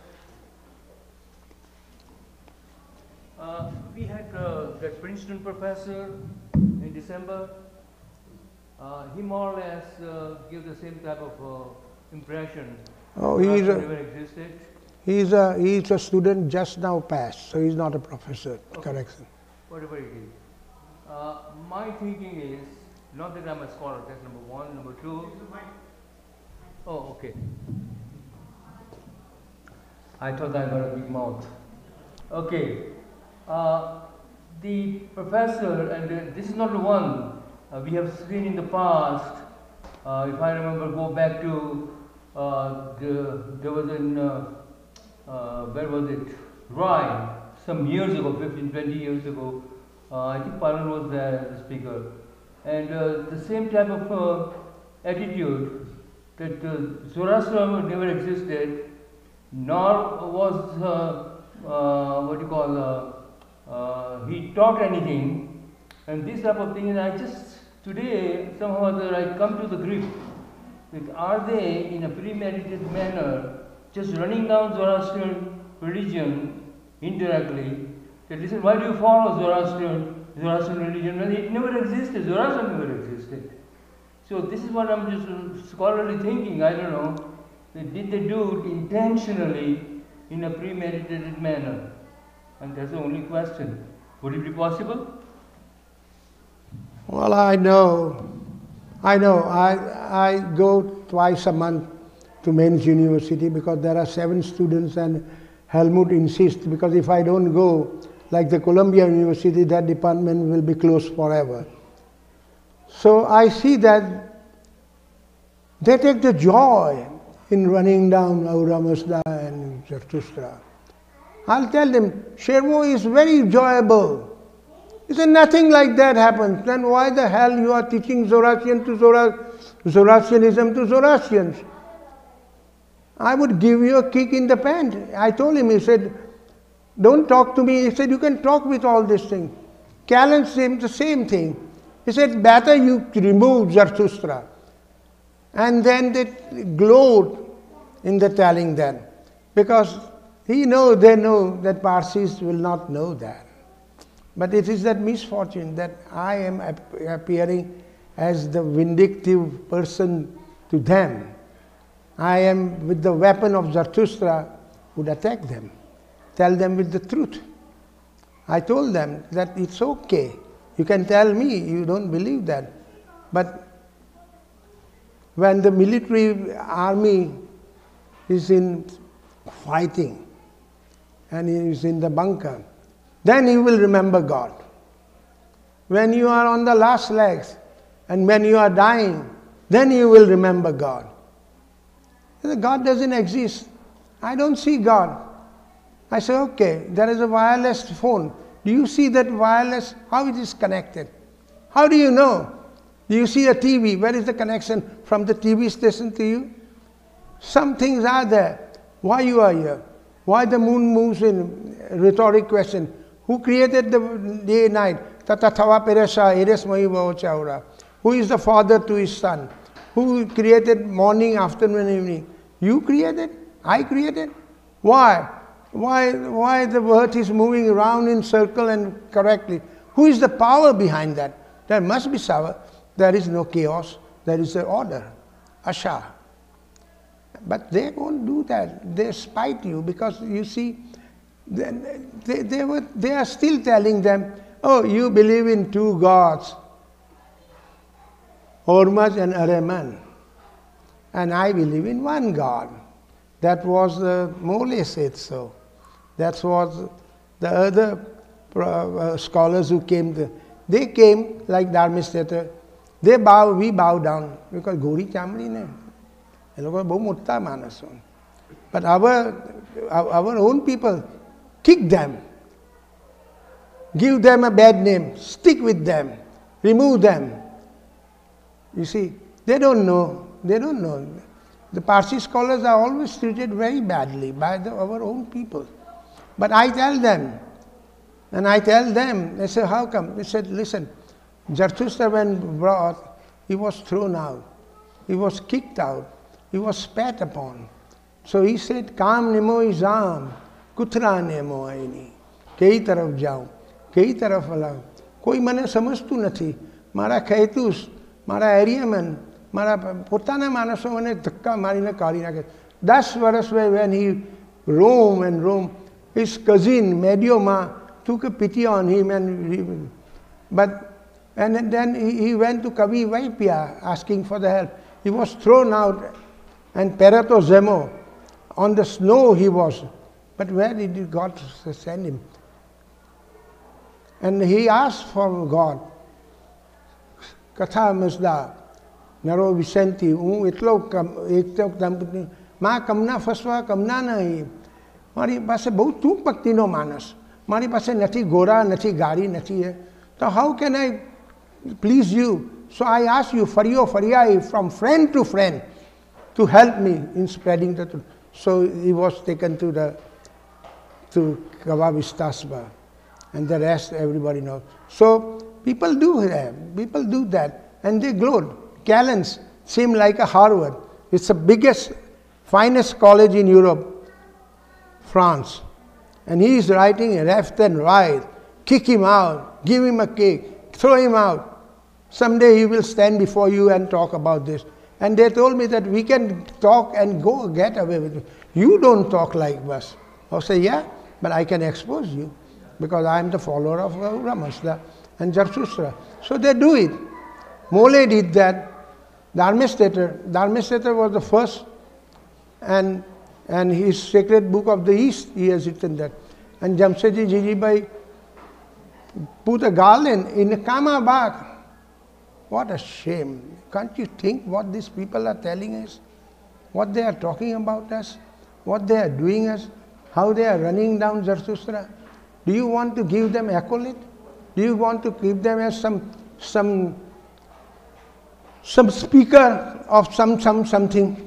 Uh, we had uh, that Princeton professor in December. Uh, he more or less uh, gave the same type of uh, impression. Oh, he is a, never existed. He is a he is a student just now passed, so he's not a professor. Okay. Correction. Whatever it is. Uh, my thinking is not that I'm a scholar. That's number one. Number two. Oh, okay. I thought I got a big mouth. Okay. Uh, the professor, and uh, this is not the one uh, we have seen in the past. Uh, if I remember, go back to uh, the, there was an uh, uh, where was it? Rye, some years ago, fifteen, twenty years ago. Uh, I think Pallan was there as a speaker, and uh, the same type of uh, attitude that uh, Zoroastrian never existed, nor was uh, uh, what you call uh, uh, he taught anything, and this type of thing. And I just today somehow or other I come to the grip that are they in a premeditated manner just running down Zoroastrian religion indirectly. That listen, why do you follow Zoroastrian Zoroastrian religion? Well, it never existed. Zoroastrian never existed. So this is what I'm just scholarly thinking. I don't know. Did they do it intentionally in a premeditated manner? And that's the only question. Would it be possible? Well, I know, I know. I, I go twice a month to Men's University because there are seven students and Helmut insists, because if I don't go, like the Columbia University, that department will be closed forever. So I see that they take the joy in running down Ahura Mazda and Zarathustra. I'll tell them, Sherwo is very enjoyable. He said, nothing like that happens. Then why the hell you are teaching Zoroastrian to Zora Zoroastrianism to Zoroastrians? I would give you a kick in the pant. I told him, he said, don't talk to me. He said, you can talk with all this thing. Callan said the same thing. He said, better you remove Zarathustra. And then they glowed in the telling them, because he know, they know that Parsis will not know that. But it is that misfortune that I am appearing as the vindictive person to them. I am with the weapon of Zarathustra, would attack them, tell them with the truth. I told them that it's okay. You can tell me you don't believe that. But when the military army is in fighting and he is in the bunker, then you will remember God. When you are on the last legs and when you are dying, then you will remember God. God doesn't exist. I don't see God. I say, okay, there is a wireless phone. Do you see that wireless? How it is connected? How do you know? Do you see a T V? Where is the connection from the T V station to you? Some things are there. Why you are here? Why the moon moves in? Rhetoric question. Who created the day and night? Tatathawa peresha eres mai chaura. Who is the father to his son? Who created morning, afternoon, and evening? You created? I created? Why? Why, why the earth is moving around in circle and correctly? Who is the power behind that? There must be power. There is no chaos. There is an order. Asha. But they won't do that. They spite you because you see, they, they, they, were, they are still telling them, oh, you believe in two gods, Hormuz and Ahriman. And I believe in one God. That was the Mole said so. That was the other uh, scholars who came. To, they came like Darbe Mehr. They bow, we bow down because Gori Chamri ne. But our, our own people kick them, give them a bad name, stick with them, remove them. You see, they don't know. They don't know. The Parsi scholars are always treated very badly by the, our own people. But I tell them, and I tell them, they say, how come? They said, listen, Zarathustra when brought, he was thrown out. He was kicked out. He was spat upon. So he said, Kam nemo izam, kutra nemo aini. Kei taraf jaun, kei taraf alag. Koi mane samajtu nathi. Mara khaitus, mara Aryaman, mara potana manaso mane dhakka marine kari nakhe. Das varas when he roamed and roamed, his cousin Medioma took a pity on him and but and then he went to Kavi Vaipya asking for the help. He was thrown out and Perato Zemo on the snow he was. But where did God send him? And he asked for God. Katha Masda Naro Vicenti un itlo itlo damputni ma kamna faswa kamna nahi. મારી પાસે બહુ ટૂંક ભક્તિનો માનસ, મારી પાસે નથી ઘોડા, નથી ગાડી, નથી એ. તો how can I please you? So I ask you, Fariyo Fariyai, from friend to friend, to help me in spreading the truth. So he was taken to the to Kavavistasva, and the rest everybody knows. So people do that, people do that, and they glowed. Callens seemed like a Harvard. It's the biggest, finest college in Europe. France, and he is writing left and right, kick him out, give him a cake, throw him out. Someday he will stand before you and talk about this. And they told me that we can talk and go get away with it. You don't talk like us. I say, yeah, but I can expose you because I am the follower of Ramazda and Zarathustra. So they do it. Mole did that. Darbe Mehr, Darbe Mehr was the first, and And his Sacred Book of the East, he has written that. And Jamshedji Jijibai put a garland in a Kama Bagh. What a shame. Can't you think what these people are telling us? What they are talking about us? What they are doing us? How they are running down Zarathustra? Do you want to give them accolade? Do you want to give them as some, some, some speaker of some, some, something?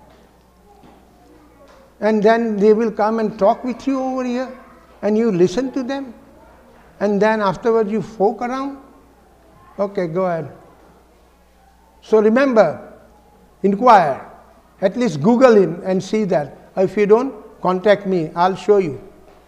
And then they will come and talk with you over here, and you listen to them, and then afterwards you folk around. Okay, go ahead. So remember, inquire. At least Google in and see that. If you don't, contact me. I'll show you.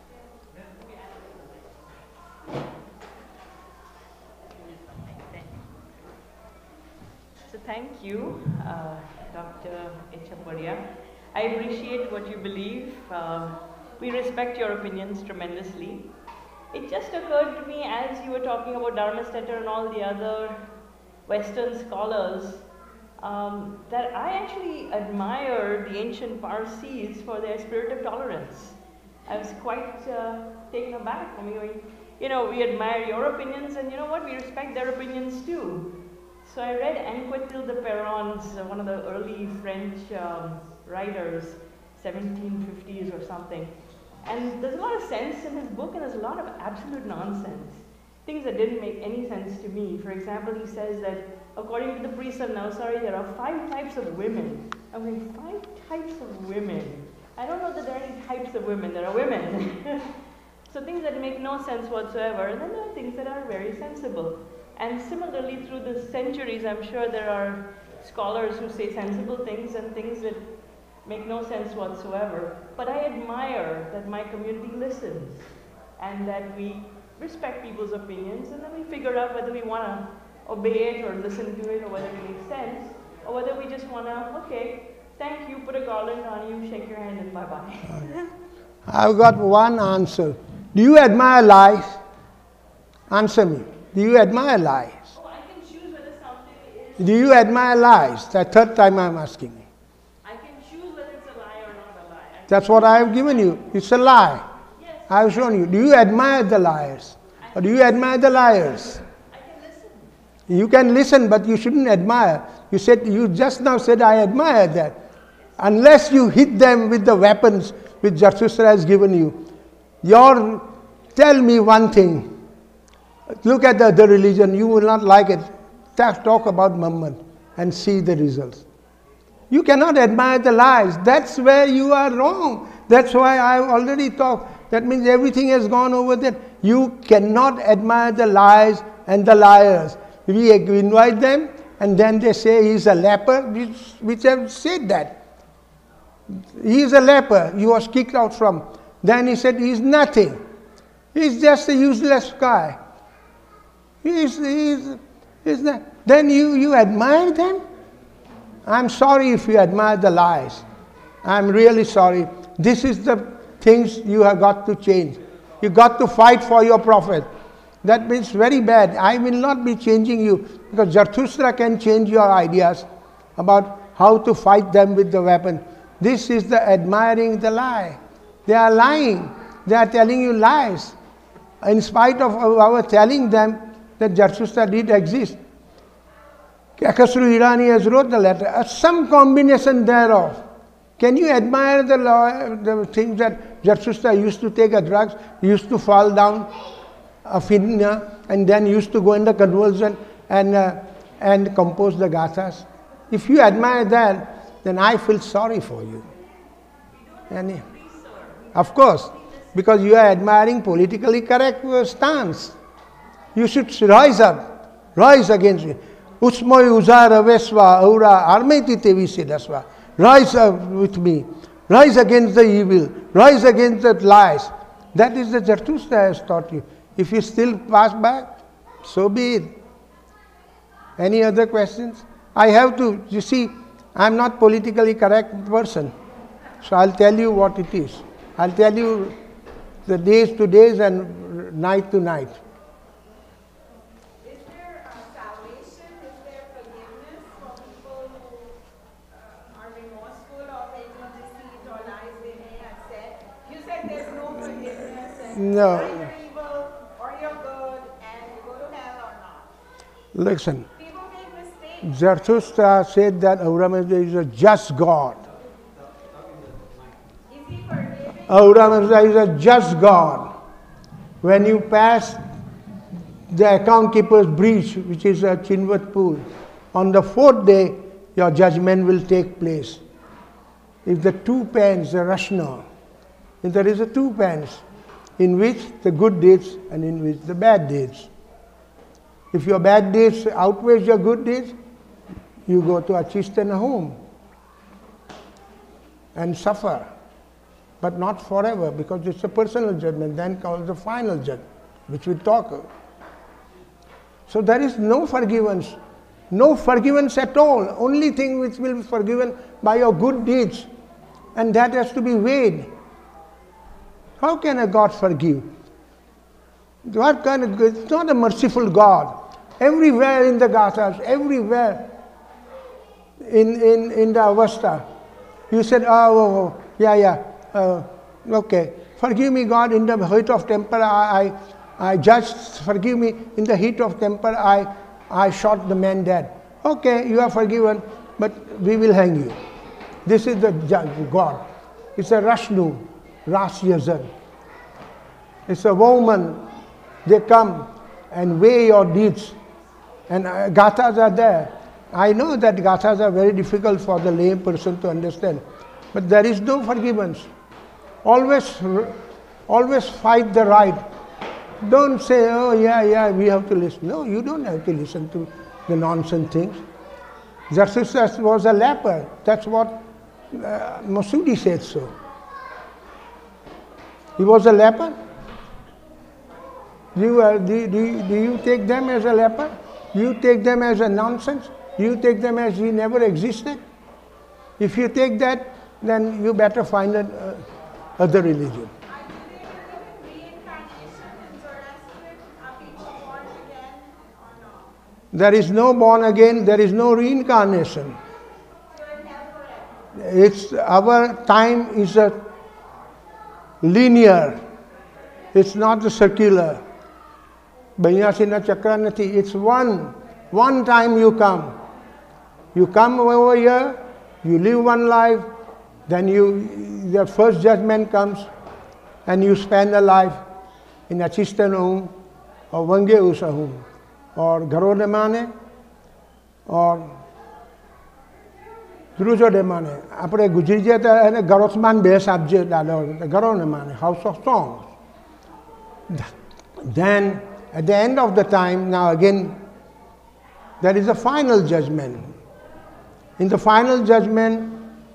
So thank you, uh, Doctor Ichaporia. I appreciate what you believe. Uh, we respect your opinions tremendously. It just occurred to me as you were talking about Dharmastetter and all the other Western scholars um, that I actually admire the ancient Parsis for their spirit of tolerance. I was quite uh, taken aback. I mean, you know, we admire your opinions, and you know what, we respect their opinions too. So I read Anquetil de Perron's, uh, one of the early French um, writers, seventeen fifties or something. And there's a lot of sense in his book, and there's a lot of absolute nonsense. Things that didn't make any sense to me. For example, he says that according to the priests of Navsari, there are five types of women. I mean, five types of women. I don't know that there are any types of women. There are women. So things that make no sense whatsoever. And then there are things that are very sensible. And similarly, through the centuries, I'm sure there are scholars who say sensible things and things that make no sense whatsoever. But I admire that my community listens and that we respect people's opinions, and then we figure out whether we want to obey it or listen to it, or whether it makes sense, or whether we just want to, okay, thank you, put a garland on you, shake your hand, and bye-bye. I've got one answer. Do you admire lies? Answer me. Do you admire lies? Oh, I can choose whether something is... Do you admire lies? The third time I'm asking you. I can choose whether it's a lie or not a lie. That's what I have given you. It's a lie. Yes. I have shown you. Do you admire the liars? Or do you admire the liars? I can listen. You can listen, but you shouldn't admire. You said, you just now said, I admire that. Unless you hit them with the weapons which Zarathustra has given you. Your, tell me one thing. Look at the other religion, you will not like it. Talk about Muhammad and see the results. You cannot admire the lies. That's where you are wrong. That's why I already talked. That means everything has gone over there. You cannot admire the lies and the liars. We invite them and then they say he is a leper, which, which have said that. He is a leper, he was kicked out from. Then he said he is nothing. He is just a useless guy. He is, he is, he is not. Then you, you admire them? I'm sorry if you admire the lies. I'm really sorry. This is the things you have got to change. You got to fight for your Prophet. That means very bad. I will not be changing you, because Zarathustra can change your ideas about how to fight them with the weapon. This is the admiring the lie. They are lying. They are telling you lies. In spite of our telling them that Zarathustra did exist. Khosrow Irani has wrote the letter. Uh, some combination thereof. Can you admire the, law, the things that Zarathustra used to take a drugs, used to fall down a fitna, and then used to go into convulsion and, uh, and compose the gathas? If you admire that, then I feel sorry for you. And, of course, because you are admiring politically correct stance. You should rise up, rise against it. Usmoy uzara vesva aura armeti tevi sedasva. Rise up with me. Rise against the evil. Rise against the lies. That is the Zarathustra has taught you. If you still pass back, so be it. Any other questions? I have to, you see, I am not politically correct person. So I'll tell you what it is. I'll tell you the days to days and night to night. Is there uh, salvation? Is there forgiveness for people who uh, are remorseful of any deceit or lies they may have said? You said there's no forgiveness and No. either evil or you're good and you go to hell or not. Listen. People make mistakes. Zarathustra said that Ahura is a just God. Is he forgiving? Ahura is a just God. When you pass the account keeper's breach, which is a Chinvat pool, on the fourth day, your judgment will take place. If the two pans, the Rashna, if there is a two pans, in which the good deeds and in which the bad deeds. If your bad deeds outweighs your good deeds, you go to a Achistana home and suffer. But not forever, because it's a personal judgment, then comes the final judgment, which we talk of. So there is no forgiveness, no forgiveness at all. Only thing which will be forgiven by your good deeds, and that has to be weighed. How can a God forgive? God can, it's not a merciful God. Everywhere in the Gathas, everywhere in, in, in the Avasta, you said, oh, oh, oh yeah, yeah, uh, okay. Forgive me, God, in the heat of temper, I, I, I judged, forgive me, in the heat of temper, I, I shot the man dead. Okay, you are forgiven, but we will hang you. This is the judge, God. It's a Rashnu, Ras Yazan. It's a woman. They come and weigh your deeds. And uh, Gathas are there. I know that Gathas are very difficult for the lay person to understand. But there is no forgiveness. Always, always fight the right. Don't say, oh yeah, yeah, we have to listen. No, you don't have to listen to the nonsense things. Zarathushtra was a leper. That's what uh, Masudi said so. He was a leper. Do you, uh, do, do, do you take them as a leper? Do you take them as a nonsense? Do you take them as he never existed? If you take that, then you better find an uh, other religion. I believe in reincarnation in Zoroastrian. Are people born again or not? There is no born again, there is no reincarnation. So in hell forever. It's, our time is a linear. It's not the circular. Banyasina Chakranati, it's one. One time you come. You come over here, you live one life, then you, the first judgment comes, and you spend a life in Achistana home, or Vange Usa home, or Garodemane, or Drujodemane. Apre Gujrijata and Garosman Be subject, Garodemane, House of Songs. Then, at the end of the time, now again, there is a final judgment. In the final judgment,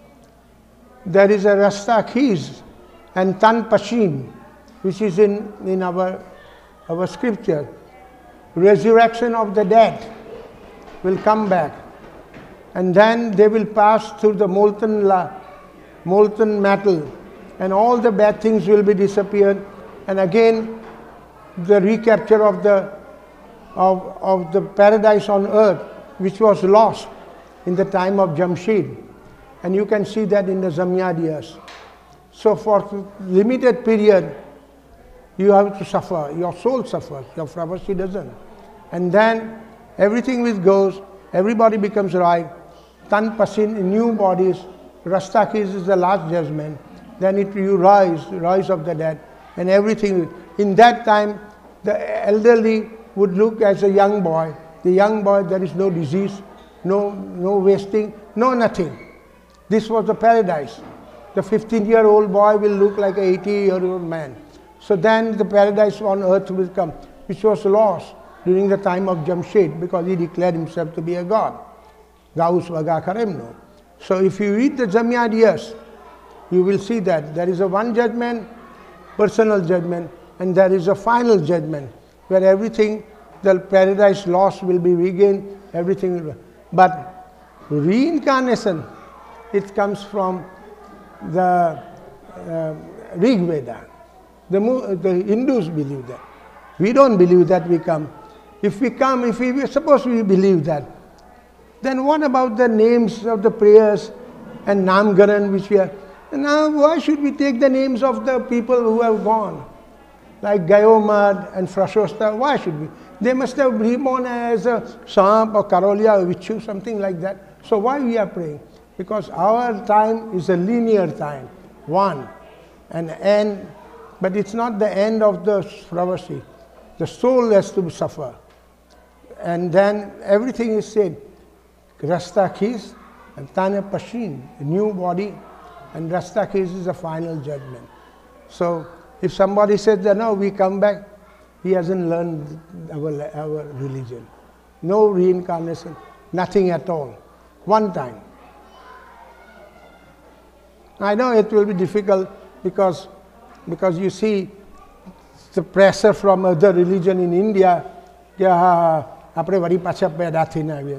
there is a Rasta Khiz and Tan Pashim, which is in, in our, our scripture. Resurrection of the dead will come back. And then they will pass through the molten, la, molten metal, and all the bad things will be disappeared. And again, the recapture of the, of, of the paradise on earth, which was lost in the time of Jamshid. And you can see that in the Zamyadiyas. So for limited period, you have to suffer. Your soul suffers, your Pravasi doesn't. And then everything which goes, everybody becomes right. Tan Pasin, new bodies, Rastakis is the last judgment. Then it you rise, rise of the dead, and everything. In that time, the elderly would look as a young boy. The young boy, there is no disease, no, no wasting, no nothing. This was the paradise. The fifteen-year-old boy will look like an eighty-year-old man. So then the paradise on earth will come, which was lost during the time of Jamshid, because he declared himself to be a god. Gaus Vaga Karemno. So if you read the Zamyadiyas, you will see that there is a one judgment, personal judgment, and there is a final judgment, where everything, the paradise lost will be regained, everything will be. But reincarnation, it comes from the uh, Rig Veda. The, the Hindus believe that. We don't believe that we come. If we come, if we suppose we believe that, then what about the names of the prayers and Namgaran which we are? Now why should we take the names of the people who have gone? Like Gayomad and Frashosta, why should we? They must have reborn as a Samp or Karolia or Vichu, something like that. So why we are praying? Because our time is a linear time, one, an end, but it's not the end of the Pravasi. The soul has to suffer. And then everything is said. Rasta Khis and Tanya Pashin, a new body, and Rasta Khis is the final judgment. So if somebody says that no, we come back, he hasn't learned our, our religion. No reincarnation, nothing at all. One time. I know it will be difficult because, because you see the pressure from other religion in India. So you suffer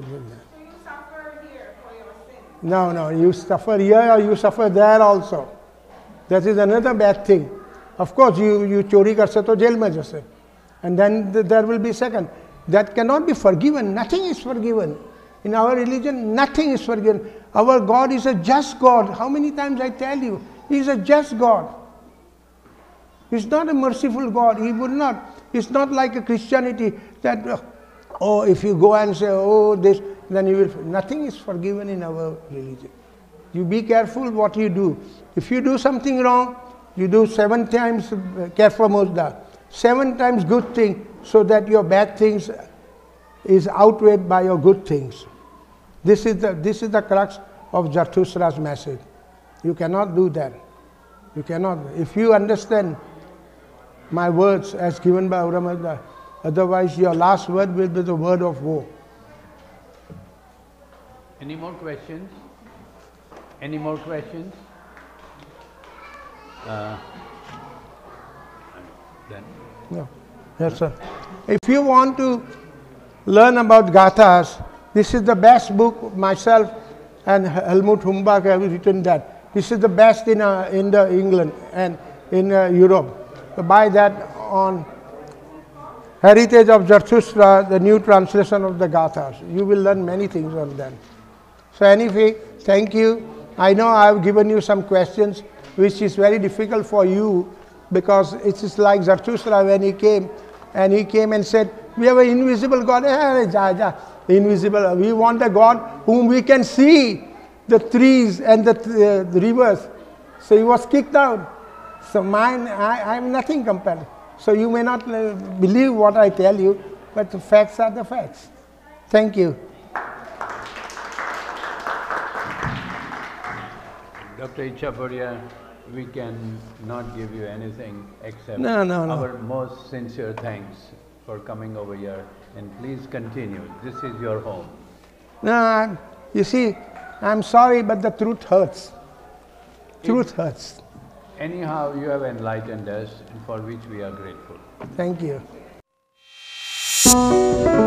here for your sin? No, no, you suffer here or you suffer there also. That is another bad thing. Of course, you, you chori karse to jail mein jase. And then th there will be second. That cannot be forgiven. Nothing is forgiven. In our religion, nothing is forgiven. Our God is a just God. How many times I tell you? He is a just God. He's not a merciful God. He would not. It's not like a Christianity that, oh, if you go and say, oh, this, then you will. Nothing is forgiven in our religion. You be careful what you do. If you do something wrong, you do seven times careful mudda, seven times good thing, so that your bad things is outweighed by your good things. This is the this is the crux of Zarathustra's message. You cannot do that. You cannot. If you understand my words as given by Auramada, otherwise your last word will be the word of woe. Any more questions? Any more questions? Uh, then. No. Yes, sir. If you want to learn about Gathas, this is the best book. Myself and Helmut Humbach have written that. This is the best in, uh, in the England and in uh, Europe. So buy that on Heritage of Zarathustra, the new translation of the Gathas. You will learn many things on that. So anyway, thank you. I know I have given you some questions which is very difficult for you, because it is like Zarathustra when he came, and he came and said, we have an invisible God. Eh, ja, ja, invisible. We want a God whom we can see, the trees and the, uh, the rivers. So he was kicked out. So mine, I, I am nothing compared. So you may not uh, believe what I tell you, but the facts are the facts. Thank you. Doctor Ichaporia, we can not give you anything except no, no, no. our most sincere thanks for coming over here, and please continue. This is your home. No, I'm, you see, I'm sorry, but the truth hurts. Truth it, hurts. Anyhow, you have enlightened us, and for which we are grateful. Thank you.